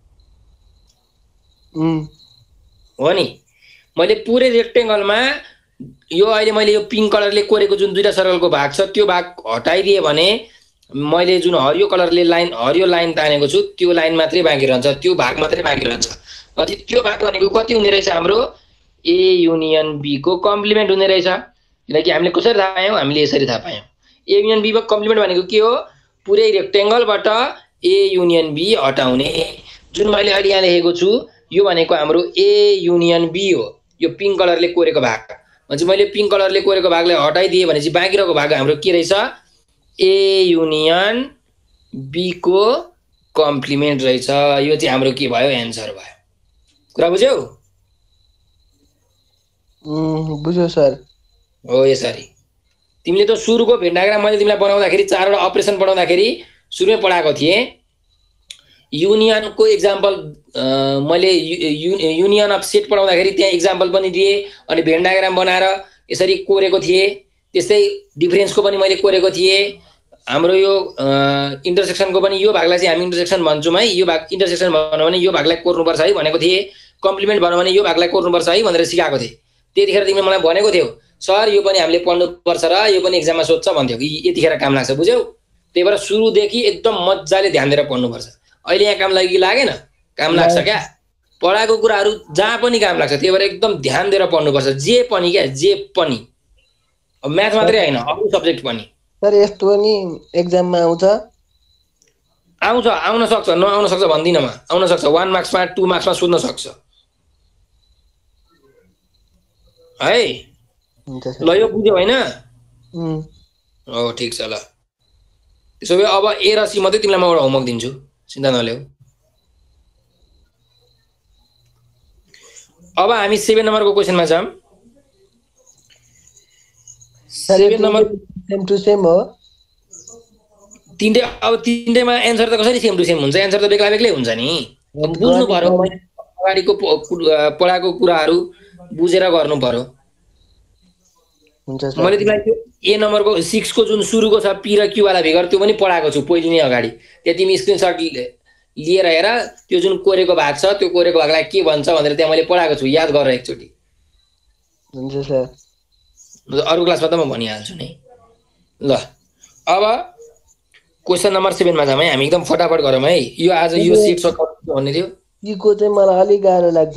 हो नि। मैले पुरै रेक्टेङ्गलमा यो अहिले मैले यो पिङ्क कलरले कोरेको जुन दुईटा सर्कलको भाग छ त्यो भाग हटाइदिए भने मैले जुन हरियो कलरले हरियो लाइन तानेको छु त्यो लाइन मात्रै बाँकी रहन्छ, त्यो भाग मात्रै बाँकी रहन्छ। अनि त्यो भाग भनेको कति हुने रहेछ हाम्रो ए युनियन बी को कम्प्लिमेन्ट हुने रहेछ। किनकि हामीले कसरी थाहा पायौँ, हामीले यसरी थाहा पायौँ। ए युनियन बी को कम्प्लिमेन्ट भनेको के हो, पुरै रेक्टेङ्गलबाट ए युनियन बी हटाउने। जुन मैले अहिले यहाँ लेखेको छु यो भनेको हाम्रो ए युनियन बी हो, यो पिङ्क कलरले कोरेको भाग। भनेपछि मैले पिङ्क कलरले कोरेको भागलाई हटाइदिएँ भनेपछि बाँकी रहेको भाग हाम्रो के रहेछ, ए युनियन बी को कम्प्लिमेन्ट रहेछ। यो चाहिँ हाम्रो के भयो, एन्सर भयो। कुरा बुझ्यौ? बुझ्यो सर। हो यसरी। तिमीले त सुरुको भेन डायग्राम मैले तिमीलाई बनाउँदाखेरि 4 वटा अपरेसन पढाउँदाखेरि सुरुमै पढाएको थिएँ। युनियनको एक्जाम्पल मैले युनियन अफ सेट पढाउँदाखेरि त्यहाँ एक्जाम्पल पनि दिएँ अनि भेन डायग्राम बनाएर यसरी कोरेको थिएँ। त्यस्तै डिफरेन्सको पनि मैले कोरेको थिएँ। हाम्रो यो इन्टरसेक्सनको पनि यो भागलाई चाहिँ हामी इन्टरसेक्सन भन्छौँ है, यो भाग इन्टरसेक्सन भन्यो भने यो भागलाई कोर्नुपर्छ है भनेको थिएँ। कम्प्लिमेन्ट भन्यो भने यो भागलाई कोर्नुपर्छ है भनेर सिकाएको थिएँ। त्यतिखेर तिमीले मलाई भनेको थियौ सर यो पनि हामीले पढ्नुपर्छ र यो पनि एक्जाममा सोध्छ भन्थ्यौ कि यतिखेर काम लाग्छ, बुझ्यौ? त्यही भएर सुरुदेखि एकदम मजाले ध्यान दिएर पढ्नुपर्छ। अहिले यहाँ काम लाग्यो कि लागेन? काम लाग्छ क्या। पढाएको कुराहरू जहाँ पनि काम लाग्छ, त्यही भएर एकदम ध्यान दिएर पढ्नुपर्छ। जे पनि क्या, जे पनि, अब म्याथ मात्रै होइन अरू सब्जेक्ट पनि। सर यस्तो पनि एक्जाममा आउँछ? आउँछ, आउन सक्छ, नआउन सक्छ भन्दिनँ म, आउन सक्छ। 1 मार्क्समा 2 मार्क्समा सोध्न सक्छ है। ल यो बुझ्यौ होइन? हो ठिक छ। ल त्यसो भए अब ए र सी मात्रै तिमीलाई म एउटा होमवर्क दिन्छु, चिन्ता नल्याऊ। अब हामी 7 नम्बरको क्वेसनमा जाऊँ। 7 नम्बर सेम टु सेम हो। तीनटै। अब तीनटैमा एन्सर त कसरी सेम टु सेम हुन्छ? एन्सर त बेग्ला बेग्लै हुन्छ नि। बुझ्नु पर्यो, अगाडिको पढाएको कुराहरू बुझेर गर्नु पर्यो। मैले तिमीलाई ए नम्बरको 6 को जुन सुरुको छ पी र क्यू वाला फिगर त्यो पनि पढाएको छु पहिले नै अगाडि। त्यहाँ तिमी स्क्रिनसट लिएर हेर, त्यो जुन कोरेको भाग छ त्यो कोरेको भागलाई के भन्छ भनेर त्यहाँ मैले पढाएको छु, याद गर एकचोटि। हुन्छ सर। अरू क्लासमा त म भनिहाल्छु नि। ल अब क्वेसन नम्बर 7 मा जाऊँ है, हामी एकदम फटाफट गरौँ है। यो आज यो सेट सकाउनु भन्ने थियो। यीको चाहिँ मलाई अलिक गाह्रो लाग्छ।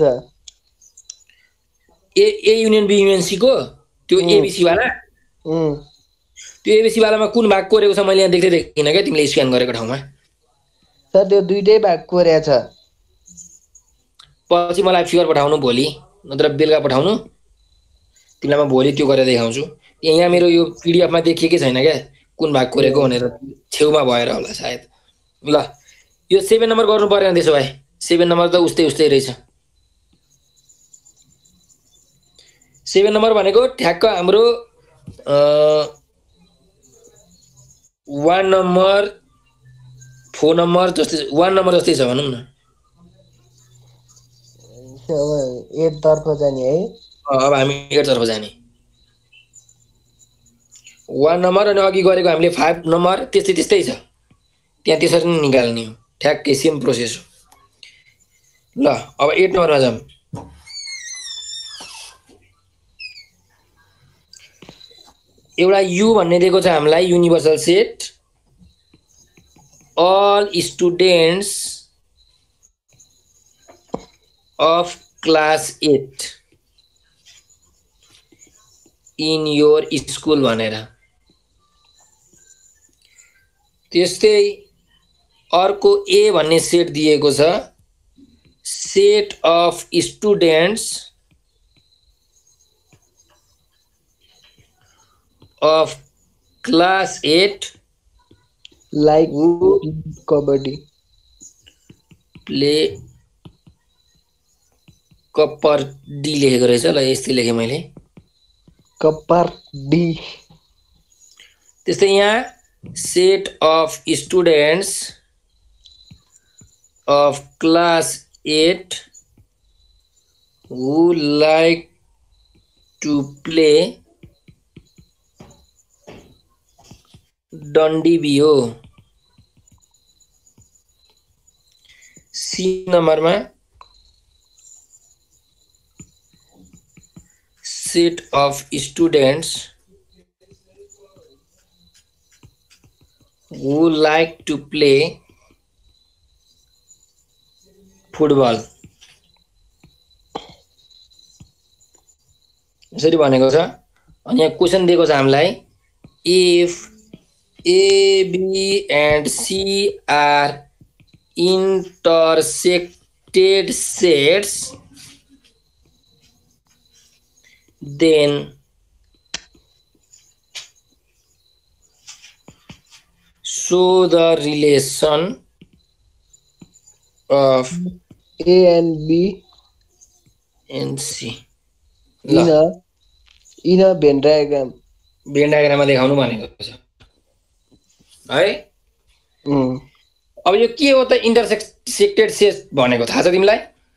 A union B union C को त्यो एबीसी वाला, त्यो एबीसी वालामा कुन भाग कोरेको छ मैले यहाँ देख्दै देखिनँ क्या तिमीले स्क्यान गरेको ठाउँमा। सर त्यो दुईटै भाग कोरेको छ। पछि मलाई फिगर पठाउनु भोलि, नत्र बेलुका पठाउनु, तिमीलाई म भोलि त्यो गरेर देखाउँछु। यहाँ मेरो यो पिडिएफमा देखिएकै छैन क्या कुन भाग कोरेको भनेर, छेउमा भएर होला सायद। ल यो 7 नम्बर गर्नु परेन त्यसो भए। 7 नम्बर त उस्तै उस्तै रहेछ। 7 नम्बर भनेको ठ्याक्क हाम्रो 1 नम्बर 4 नम्बर जस्तै, 1 नम्बर जस्तै छ भनौँ न। 8 तर्फ जाने है। अब हामी 8 तर्फ जाने। 1 नम्बर अनि अघि गरेको हामीले 5 नम्बर त्यस्तै त्यस्तै छ, त्यहाँ त्यसरी नै निकाल्ने हो, ठ्याक्कै सेम प्रोसेस हो। ल अब 8 नम्बरमा जाऊँ। एउटा यु भन्ने दिएको छ हामीलाई, universal set all students of class 8 in your school भनेर। त्यस्तै अर्को ए भन्ने सेट दिएको छ, set of students of class 8 like kabaddi play kabaddi लेखेको रहेछ। ल यस्तै लेखेँ मैले, कप्पर डी। त्यस्तै यहाँ set of students of class 8 who like to play डन्डिबियो। सी नम्बरमा set of students who like to play football। यसरी भनेको छ। अनि यहाँ क्वेसन दिएको छ हामीलाई, if A, B and C are intersected sets, then show the relation of A and B and C। in a Venn diagram। Venn डायग्राममा देखाउनु भनेको छ है। अब यो के हो त इन्टरसेक्टेड सेट भनेको थाहा छ तिमीलाई?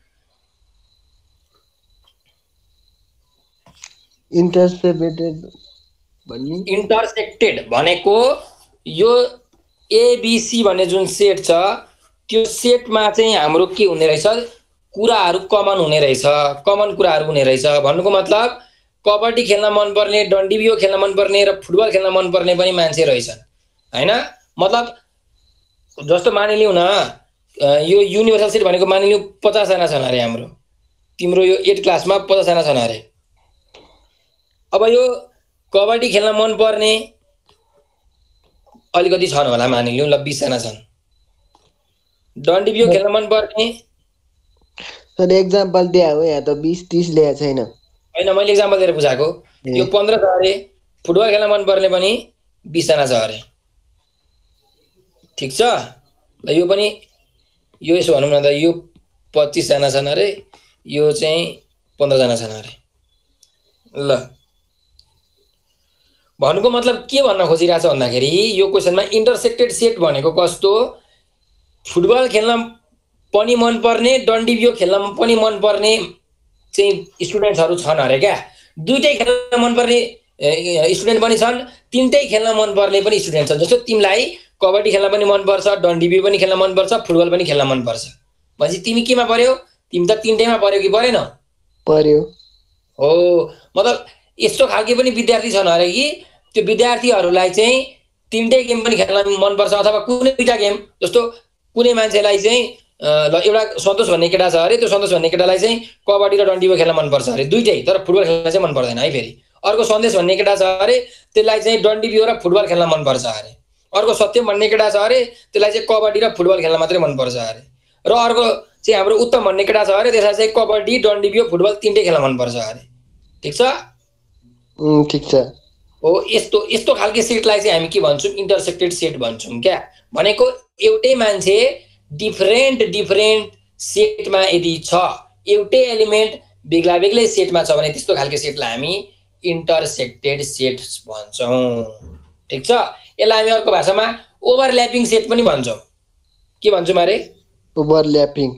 इन्टरसेक्टेड भनेको यो एबिसी भन्ने जुन सेट छ त्यो सेटमा चाहिँ हाम्रो के हुने रहेछ, कुराहरू कमन हुने रहेछ, कमन कुराहरू हुने रहेछ। भन्नुको मतलब कबड्डी खेल्न मनपर्ने, डन्डीबियो खेल्न मनपर्ने र फुटबल खेल्न मनपर्ने पनि मान्छे रहेछन् हैन। मतलब जस्तो मानिलिउँ न, यो युनिभर्सल सेट भनेको मानिलिउँ 50 जना छन् अरे हाम्रो, तिम्रो यो 8 क्लासमा 50 जना छन् अरे। अब यो कबड्डी खेल्न मनपर्ने अलिकति छन् होला, मानिलिउँ ल 20 जना छन्। डन्डीबियो खेल्न मनपर्ने सर एक्जाम्पल दिए हो, यहाँ त 20-30 ल्याएको छैन हैन, मैले एक्जाम्पल दिएर बुझाएको। यो 15 छ अरे। फुटबल खेल्न मनपर्ने पनि 20 जना छ अरे, ठीक छ। ल यो पनि यो यसो भनौँ न त, यो 25 जना छन् अरे, यो चाहिँ 15 जना छन् अरे। ल भन्नुको मतलब के भन्न खोजिरहेछ भन्दाखेरि यो क्वेसनमा इन्टरसेक्टेड सेट भनेको कस्तो, फुटबल खेल्न पनि मनपर्ने, डन्डीबियो खेल्न पनि मनपर्ने चाहिँ स्टुडेन्ट्सहरू छन् अरे क्या। दुईटै खेल्न मनपर्ने स्टुडेन्ट पनि छन्, तीनटै खेल्न मनपर्ने पनि स्टुडेन्ट छन्। जस्तो तिमीलाई कबड्डी खेल्न पनि मनपर्छ, डन्डीबियो पनि खेल्न मनपर्छ, फुटबल पनि खेल्न मनपर्छ भनेपछि तिमी केमा पर्यौ? तिमी त तीनटैमा पर्यौ कि परेन? पर्यो हो। मतलब यस्तो खालके पनि विद्यार्थी छन् अरे कि त्यो विद्यार्थीहरूलाई चाहिँ तीनटै गेम पनि खेल्न मनपर्छ, अथवा कुनै दुईटा गेम। जस्तो कुनै मान्छेलाई चाहिँ एउटा सन्तोष भन्ने केटा छ अरे, त्यो सन्तोष भन्ने केटालाई चाहिँ कबड्डी र डन्डीबियो खेल्न मनपर्छ अरे दुईटै, तर फुटबल खेल्न चाहिँ मन पर्दैन है। फेरि अर्को सन्देश भन्ने केटा छ अरे, त्यसलाई चाहिँ डन्डीबियो र फुटबल खेल्न मनपर्छ अरे। अर्को सत्यम भन्ने केटा छ अरे, त्यसलाई चाहिँ कबड्डी र फुटबल खेल्न मात्रै मनपर्छ अरे। र अर्को चाहिँ हाम्रो उत्तम भन्ने केटा छ अरे, त्यसलाई चाहिँ कबड्डी, डन्डीबियो, फुटबल तीनटै खेल्न मनपर्छ अरे। ठिक छ? ठिक छ हो। यस्तो यस्तो खालके सेटलाई चाहिँ हामी के भन्छौँ? इन्टरसेक्टेड सेट भन्छौँ क्या। भनेको एउटै मान्छे डिफरेन्ट सेटमा यदि छ, एउटै एलिमेन्ट बेग्ला बेग्लै सेटमा छ भने त्यस्तो खालके सेटलाई हामी इन्टरसेक्टेड सेट भन्छौँ। ठिक छ? यसलाई हामी अर्को भाषामा ओभरल्यापिङ सेट पनि भन्छौँ। के भन्छौँ अरे? ओभरल्यापिङ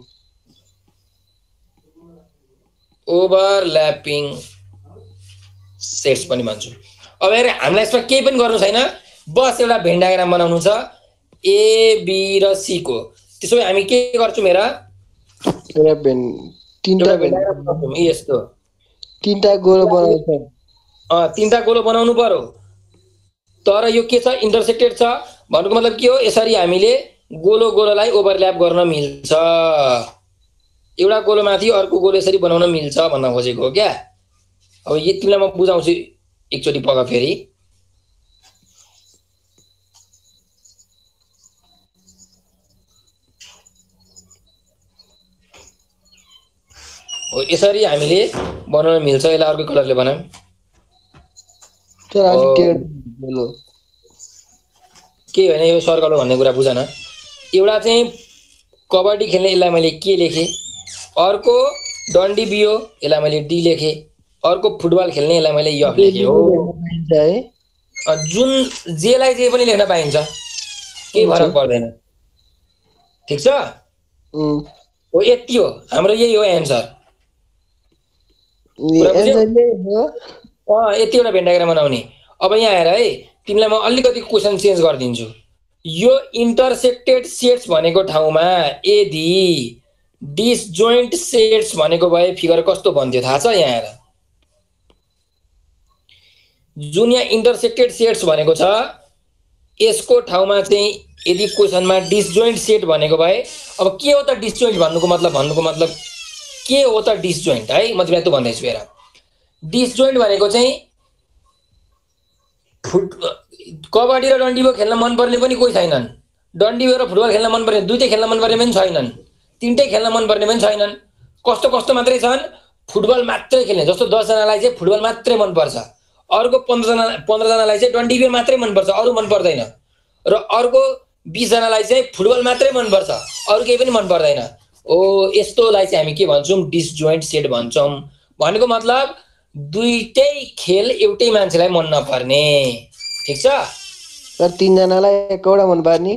सेट्स पनि भन्छौँ। अब हेर, हामीलाई यसमा केही पनि गर्नु छैन, बस एउटा भेन डायग्राम बनाउनु छ ए, बी र सी को। त्यसो भए हामी के गर्छौँ हेर, यस्तो तीनटा गोलो बनाउँछ। तीनटा गोलो बनाउनु पर्यो, तर यो के छ? इन्टरसेक्टेड छ। भन्नुको मतलब के हो? यसरी हामीले गोलो गोलोलाई ओभरल्याप गर्न मिल्छ, एउटा गोलो माथि अर्को गोलो यसरी बनाउन मिल्छ भन्न खोजेको हो क्या। अब यो तिमीलाई म बुझाउँछु एकचोटि पक्का फेरि। हो यसरी हामीले बनाउन मिल्छ। यसलाई अर्को कलरले बनाऊँ। के होइन यो सर्कल हो भन्ने कुरा बुझ न। एउटा चाहिँ कबड्डी खेल्ने, यसलाई मैले के लेखेँ। अर्को डन्डीबियो, यसलाई मैले डी लेखेँ। अर्को फुटबल खेल्ने, यसलाई मैले यफ लेखेँ हो। जुन जेलाई जे पनि लेख्न पाइन्छ, केही फरक पर्दैन। ठिक छ? हो यति हो, हाम्रो यही हो एन्सर। यतिवटा भेन डायग्राम बनाउने। अब यहाँ हेर है, तिमीलाई म अलिकति क्वेसन चेन्ज गरिदिन्छु यो इन्टरसेक्टेड सेट्स भनेको ठाउँमा यदि डिसजोइन्ट सेट्स भनेको भए फिगर कस्तो बन्थ्यो थाहा छ यहाँ हेर जुन यहाँ इन्टरसेक्टेड सेट्स भनेको छ यसको ठाउँमा चाहिँ यदि क्वेसनमा डिसजोइन्ट सेट भनेको भए अब के हो त डिसजोइन्ट भन्नुको मतलब के हो त डिसजोइन्ट है म तिमीलाई त्यो भन्दैछु हेर डिसजोइन्ट भनेको चाहिँ कबड्डी र डन्डीबो खेल्न मनपर्ने पनि कोही छैनन् डन्डीबो र फुटबल खेल्न मनपर्ने दुईटै खेल्न मनपर्ने पनि छैनन् तीनटै खेल्न मनपर्ने पनि छैनन् कस्तो कस्तो मात्रै छन् फुटबल मात्रै खेल्ने जस्तो 10 जनालाई चाहिँ फुटबल मात्रै मनपर्छ अर्को 15 जनालाई चाहिँ डन्डीबो मात्रै मनपर्छ अरु मन पर्दैन र अर्को 20 जनालाई चाहिँ फुटबल मात्रै मनपर्छ अरु केही पनि मन पर्दैन ओ यस्तोलाई चाहिँ हामी के भन्छौं डिसजोइन्ट सेट भन्छौं भनेको मतलब दुईटै खेल एउटै मान्छेलाई मन नपर्ने ठीक छ तर तीन जनालाई एकवटा मन पर्ने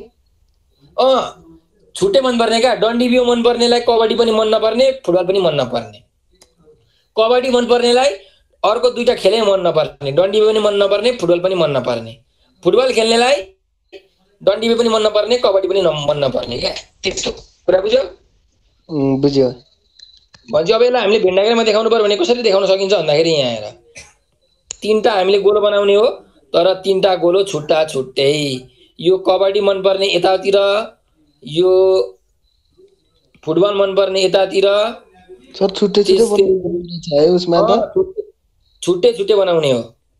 छुट्टै मन पर्ने क्या डन्डीबियो मन पर्नेलाई कबड्डी पनि मन नपर्ने फुटबल पनि मन नपर्ने कबड्डी मन पर्नेलाई अर्को दुईटा खेलै मन नपर्ने डन्डीबियो पनि मन नपर्ने फुटबल पनि मन नपर्ने फुटबल खेल्नेलाई डन्डीबियो पनि मन नपर्ने कबड्डी पनि मन नपर्ने क्या त्यस्तो कुरा बुझ्यौ बुझ्यो भन्छ अब यसलाई हामीले भेन डायग्राममा देखाउनु पर्यो भने कसरी देखाउन सकिन्छ भन्दाखेरि यहाँ हेर तीनटा हामीले गोलो बनाउने हो तर तीनटा गोलो छुट्टा छुट्टै यो कबड्डी मन पर्ने यतातिर यो फुटबल मन पर्ने यतातिर सर छुट्टै छुट्टै बनाउनु छ है उसमा त छुट्टै छुट्टै बनाउने हो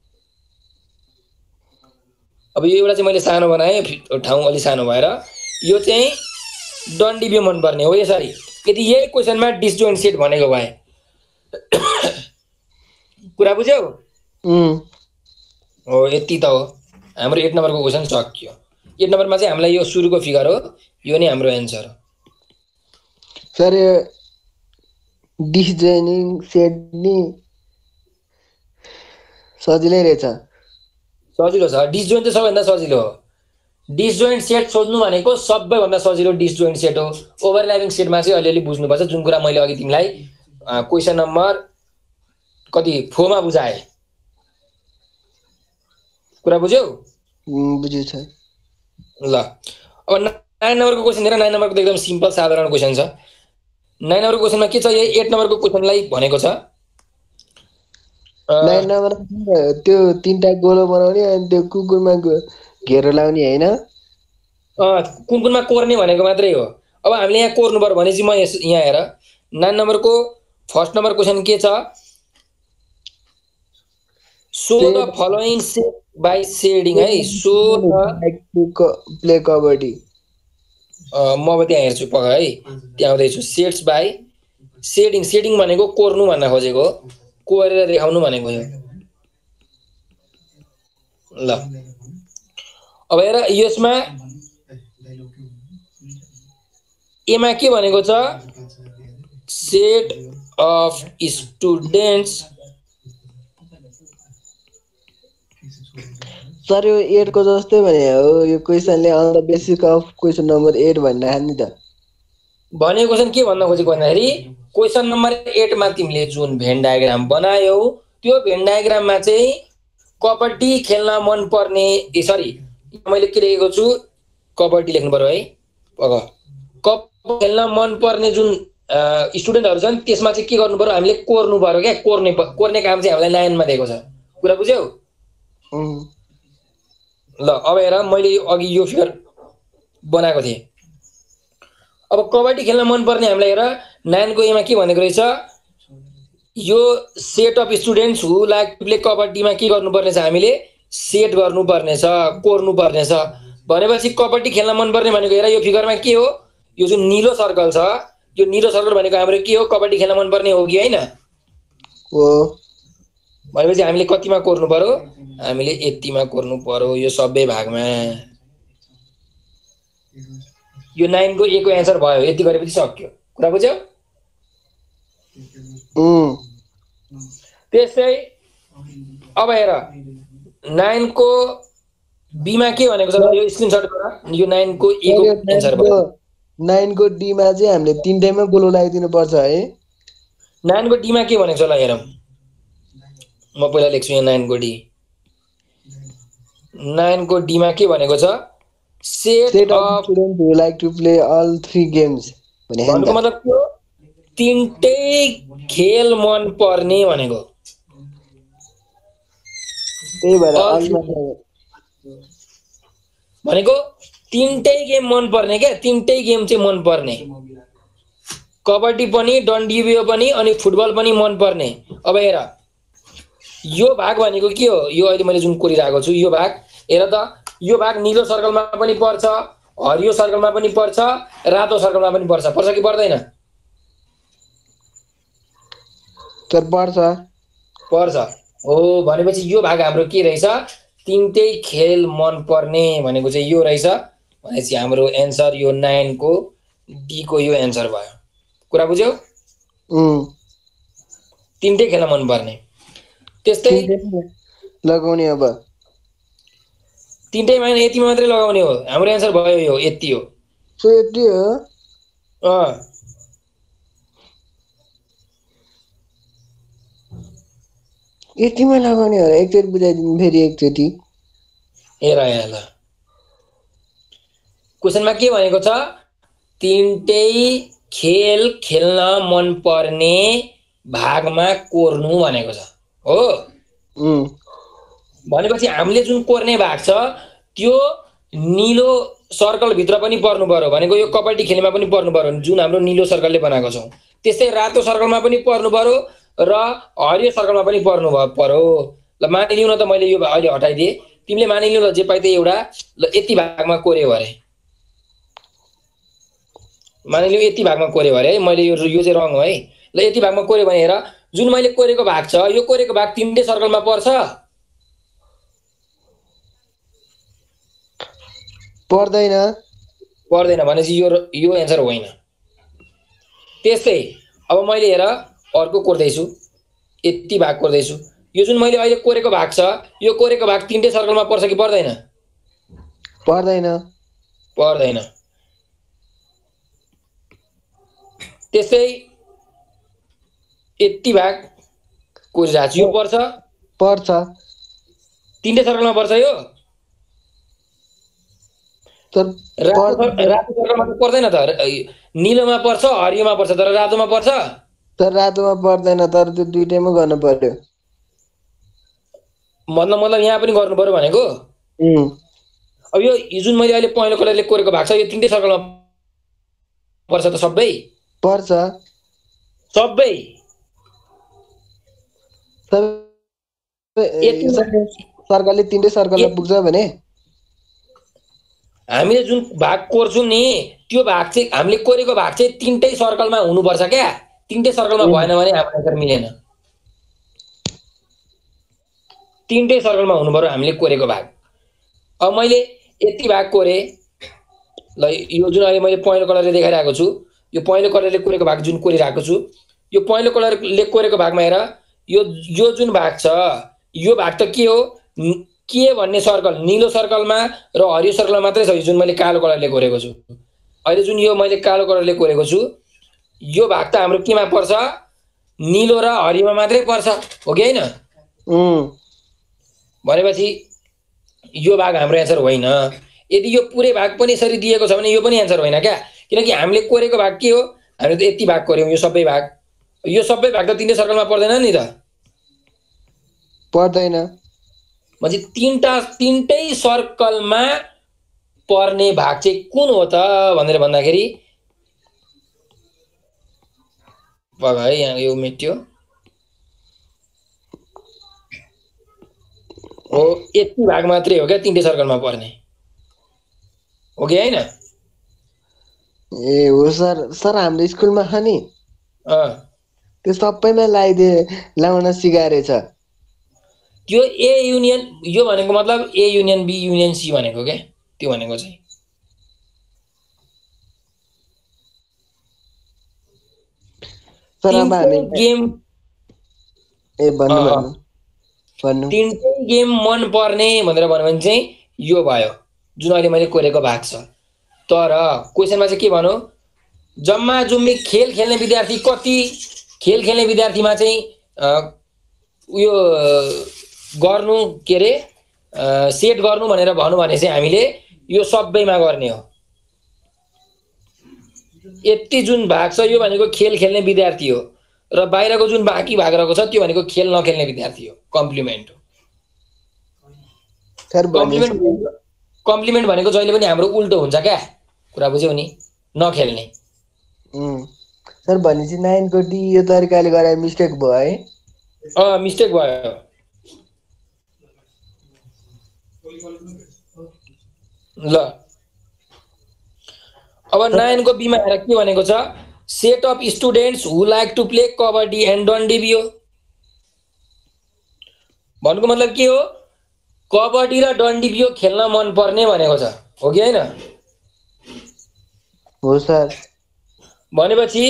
अब यो एउटा चाहिँ मैले सानो बनाएँ ठाउँ अलि सानो भएर यो चाहिँ डन्डीबियो मन पर्ने हो यसरी यदि यही क्वेसनमा डिसजोइन्ट सेट भनेको भए कुरा बुझ्यौ हो यति त हो हाम्रो 8 नम्बरको क्वेसन सक्यो 8 नम्बरमा चाहिँ हामीलाई यो सुरुको फिगर हो यो नै हाम्रो एन्सर हो सर डिसजोइनिङ सेट नि सजिलै रहेछ सजिलो छ डिसजोइन्ट चाहिँ सबैभन्दा सजिलो हो डिसजोइन्ट सेट सोध्नु भनेको सबैभन्दा सजिलो डिसजोइन्ट सेट हो ओभरल्यापिङ सेटमा चाहिँ अलिअलि बुझ्नुपर्छ जुन कुरा मैले अघि तिमीलाई क्वेसन नम्बर कति 4 मा बुझाए कुरा बुझ्यौ बुझ्यो छ ल अब 9 नम्बरको क्वेसन हेर 9 नम्बरको एकदम सिम्पल साधारण क्वेसन छ 9 नम्बरको क्वेसनमा के छ यो 8 नम्बरको क्वेसनलाई भनेको छ 9 नम्बर त्यो तीनटा गोलो बनाउने अनि त्यो कुकुरमा घेरो लाउने हैन कुकुरमा कोर्ने भनेको मात्रै हो अब हामीले यहाँ कोर्नु पर्यो भने चाहिँ म यहाँ हेर 9 नम्बरको फर्स्ट नम्बर क्वेसन के छ so the following set by shading है सो प्ले कबड्डी म अब त्यहाँ हेर्छु पक्का है त्यहाँ आउँदैछु सेट्स बाइ सेडिङ सेडिङ भनेको कोर्नु भन्न खोजेको कोरेर देखाउनु भनेको यो ल अब हेर यसमा एमा के भनेको छ सेट अफ स्टुडेन्ट्स सर यो 8 को जस्तै भने हो यो क्वेशनले on the basic of question number 8 भन्ने नि त भने क्वेशन के भन्न खोजेको भन्दाखेरि क्वेशन नम्बर 8 मा तिमीले जुन भेन डायग्राम बनायौ त्यो भेन डायग्राममा चाहिँ कबड्डी खेल्न मन पर्ने सरी मैले के लेखेको छु कबड्डी लेख्नु पर्यो है कबड्डी खेल्न मन पर्ने जुन स्टुडेन्टहरु छन् त्यसमा चाहिँ के गर्नु पर्यो हामीले कोर्नु पर्यो के कोर्ने काम चाहिँ हामीलाई 9 मा दिएको छ कुरा बुझ्यौ ल अब हेर मैले अघि यो फिगर बनाएको थिएँ अब कबड्डी खेल्न मन पर्ने हामीलाई हेर 9 को एमा के भनेको रहेछ यो set of students who like to play कबड्डीमा के गर्नुपर्ने छ हामीले सेट गर्नुपर्ने छ कोर्नु पर्ने छ भनेपछि कबड्डी खेल्न मन पर्ने भनेको हेर यो फिगरमा के हो यो जुन नीलो सर्कल छ यो नीलो सर्कल भनेको हाम्रो के हो कबड्डी खेल्न मन पर्ने हो कि हैन हो भनेपछि हामीले कतिमा कोर्नु पर्यो हामीले यतिमा कोर्नु पर्यो यो सबै भागमा यो 9 को ए को एन्सर भयो यति गरेपछि सक्यो कुरा बुझ्यौ त्यसै अब हेर 9 को बी मा के भनेको छ यो स्क्रिनशट गर यो 9 को ए को एन्सर भयो 9 को डी मा चाहिँ हामीले तीनटैमा गोलो लगाइदिनु पर्छ है 9 को डी मा के भनेको छ ल हेरौं म पहिला लेख्छु यहाँ 9 को डी 9 को डी मा के भनेको छ set Set of of students who like to play all 3 games. भने हेर्नु भन्नुको त मतलब के हो तीनटै खेल मन पर्ने भनेको त्यही भएर All all three. भनेको तीनटै गेम मन पर्ने क्या तीनटै गेम चाहिँ मन पर्ने कबड्डी पनि डन्डीबियो पनि अनि फुटबल पनि मन पर्ने अब हेर यो भाग भनेको के हो यो अहिले मैले जुन कोरिरहेको छु यो भाग हेर त यो भाग नीलो सर्कलमा पनि पर्छ हरियो सर्कलमा पनि पर्छ रातो सर्कलमा पनि पर्छ कि पर्दैन तर पर्छ हो भनेपछि यो भाग हाम्रो के रहेछ तीनटै खेल मन पर्ने भनेको चाहिँ यो रहेछ भनेपछि हाम्रो एन्सर यो 9 को डी को यो एन्सर भयो कुरा बुझ्यौ तीनटै खेल मन पर्ने त्यस्तै लगाउने अब तीनटै माने यति मात्रै लगाउने हो हाम्रो एन्सर भयो यो यति हो सो यति हो यतिमा लगाउने हो एकचोटि बुझाइदिनु फेरि एकचोटि हेर यहाँ ल क्वेसनमा के भनेको छ तीनटै खेल खेल्न मन पर्ने भागमा कोर्नु भनेको छ हो भनेपछि हामीले जुन कोर्ने भाग छ त्यो नीलो सर्कल भित्र पनि पर्नु पर्यो भनेको यो कबड्डी खेल्नेमा पनि पर्नु पर्यो जुन हाम्रो नीलो सर्कलले बनाएको छौं त्यस्तै रातो सर्कलमा पनि पर्नु पर्यो र हरियो सर्कलमा पनि पर्नु पर्यो ल मानिलिउँ न त मैले यो अहिले हटाइदिए तिमीले मानिलिउँ ल जे पाइते एउटा ल यति भागमा कोर्यो अरे मानिलिउँ यति भागमा कोर्यो अरे मैले यो चाहिँ रङ हो है ल यति भागमा कोर्यो भने हेर जुन मैले कोरेको भाग छ यो कोरेको भाग तीनटै सर्कलमा पर्छ पर्दैन भनेपछि यो एन्सर होइन त्यस्तै अब मैले हेर अर्को कोर्दैछु यति भाग कोर्दैछु यो जुन मैले अहिले कोरेको भाग छ यो कोरेको भाग तीनटै सर्कलमा पर्छ कि पर्दैन पर्दैन त्यस्तै यति भाग कोरिरहेको छु यो पर्छ तीनटै सर्कलमा पर्छ यो रातो सर्कलमा पर्दैन त नीलोमा पर्छ हरियोमा पर्छ तर रातोमा पर्छ तर रातोमा पर्दैन तर त्यो दुईटैमा गर्नु पर्यो मतलब यहाँ पनि गर्नु पर्यो भनेको अब यो जुन मैले अहिले पहेँलो कलरले कोरेको भाग छ यो तीनटै सर्कलमा पर्छ त सबै पर्छ सबै सर्कलले तीनटै सर्कलमा पुग्छ भने हामीले जुन भाग कोर्छौं नि त्यो भाग चाहिँ हामीले कोरेको भाग चाहिँ तीनटै सर्कलमा हुनुपर्छ क्या तीनटै सर्कलमा भएन भने हाम्रो एन्सर मिलेन तीनटै सर्कलमा हुनु पर्यो हामीले कोरेको भाग अब मैले यति भाग कोरे ल यो जुन अहिले मैले पहेँलो कलरले देखाइरहेको छु यो पहेँलो कलरले कोरेको भाग जुन कोरिरहेको छु यो पहेँलो कलरले कोरेको भागमा हेर यो जुन भाग छ यो भाग त के हो के भन्ने सर्कल नीलो सर्कलमा र हरियो सर्कलमा मात्रै छ जुन मैले कालो कलरले कोरेको छु अहिले जुन यो मैले कालो कलरले कोरेको छु यो भाग त हाम्रो केमा पर्छ नीलो र हरियोमा मात्रै पर्छ हो कि हैन भनेपछि यो भाग हाम्रो एन्सर होइन यदि यो पुरै भाग पनि यसरी दिएको छ भने यो पनि एन्सर होइन क्या किनकि हामीले कोरेको भाग के हो हामीले त यति भाग कोर्यौं यो सबै भाग त तीनटै सर्कलमा पर्दैन नि त पर्दैन भनेपछि तीनटै सर्कलमा पर्ने भाग चाहिँ कुन हो त भनेर भन्दाखेरि बघ है यहाँ यो मेट्यो हो यति भाग मात्रै हो क्या तीनटै सर्कलमा पर्ने हो कि हैन ए हो सर हाम्रो स्कुलमा छ नि त्यो सबैमा लाउन सिकाएछ त्यो ए युनियन यो भनेको मतलब A union B union C भनेको के त्यो भनेको चाहिँ गेम तीनटै गेम मन पर्ने भनेर भन्यो भने चाहिँ यो भयो जुन अहिले मैले कोरेको भाग छ तर क्वेसनमा चाहिँ के भन्यो जम्मा जुम्मी खेल खेल्ने विद्यार्थी कति खेल खेल्ने विद्यार्थीमा चाहिँ उयो गर्नु के रे सेट गर्नु भनेर भन्नु भने चाहिँ हामीले यो सबैमा गर्ने हो। यति जुन भाग छ यो भनेको खेल खेल्ने विद्यार्थी हो र बाहिरको जुन बाँकी भाग रहेको छ त्यो भनेको खेल नखेल्ने विद्यार्थी हो। कम्प्लिमेन्ट हो। कम्प्लिमेन्ट भनेको जहिले पनि हाम्रो उल्टो हुन्छ क्या, कुरा बुझ्यौ नि, नखेल्ने। सर भनेपछि 9 को डी यो तरिकाले गरे मिस्टेक भयो है? मिस्टेक भयो। ल अब 9 को बीमा हेर के भनेको छ, set of students who like to play kabaddi and डन्डिबियो। भन्नुको मतलब के हो, कबड्डी र डन्डिबियो खेल्न मन पर्ने भनेको छ, हो कि हैन? हो सर। भनेपछि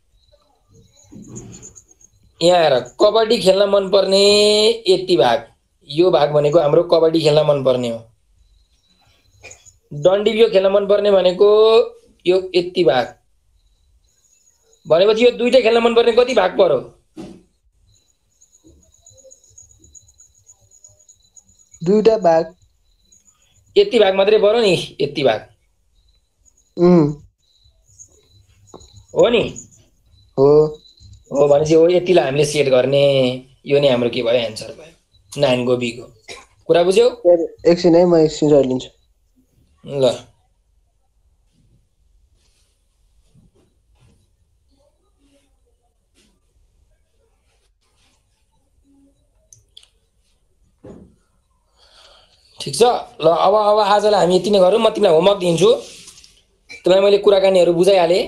यहाँ हेर, कबड्डी खेल्न मन पर्ने यति भाग, यो भाग भनेको हाम्रो कबड्डी खेल्न मन पर्ने हो। डन्डिबियो खेल्न मन पर्ने भनेको यो यति भाग, भनेपछि यो दुईटै खेल्न मन पर्ने कति भाग पर्यो? दुईटा भाग। यति भाग मात्रै पर्यो नि, यति भाग हो नि? हो भनेपछि हो यतिलाई हामीले सेट गर्ने। यो नै हाम्रो के भयो, एन्सर भयो 9 को बी को। कुरा बुझ्यौ? एकछिन है, म स्क्रिनशट लिन्छु। ल ठिक छ। ल अब आजलाई हामी यति नै गरौँ। म तिमीलाई होमवर्क दिन्छु। तिमीलाई मैले कुराकानीहरू बुझाइहालेँ।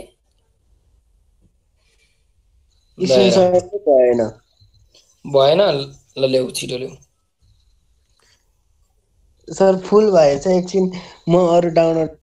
भएन? ल ल्याऊ, छिटो ल्याऊ। सर फुल भएछ, एकछिन म अरू डाउनलोड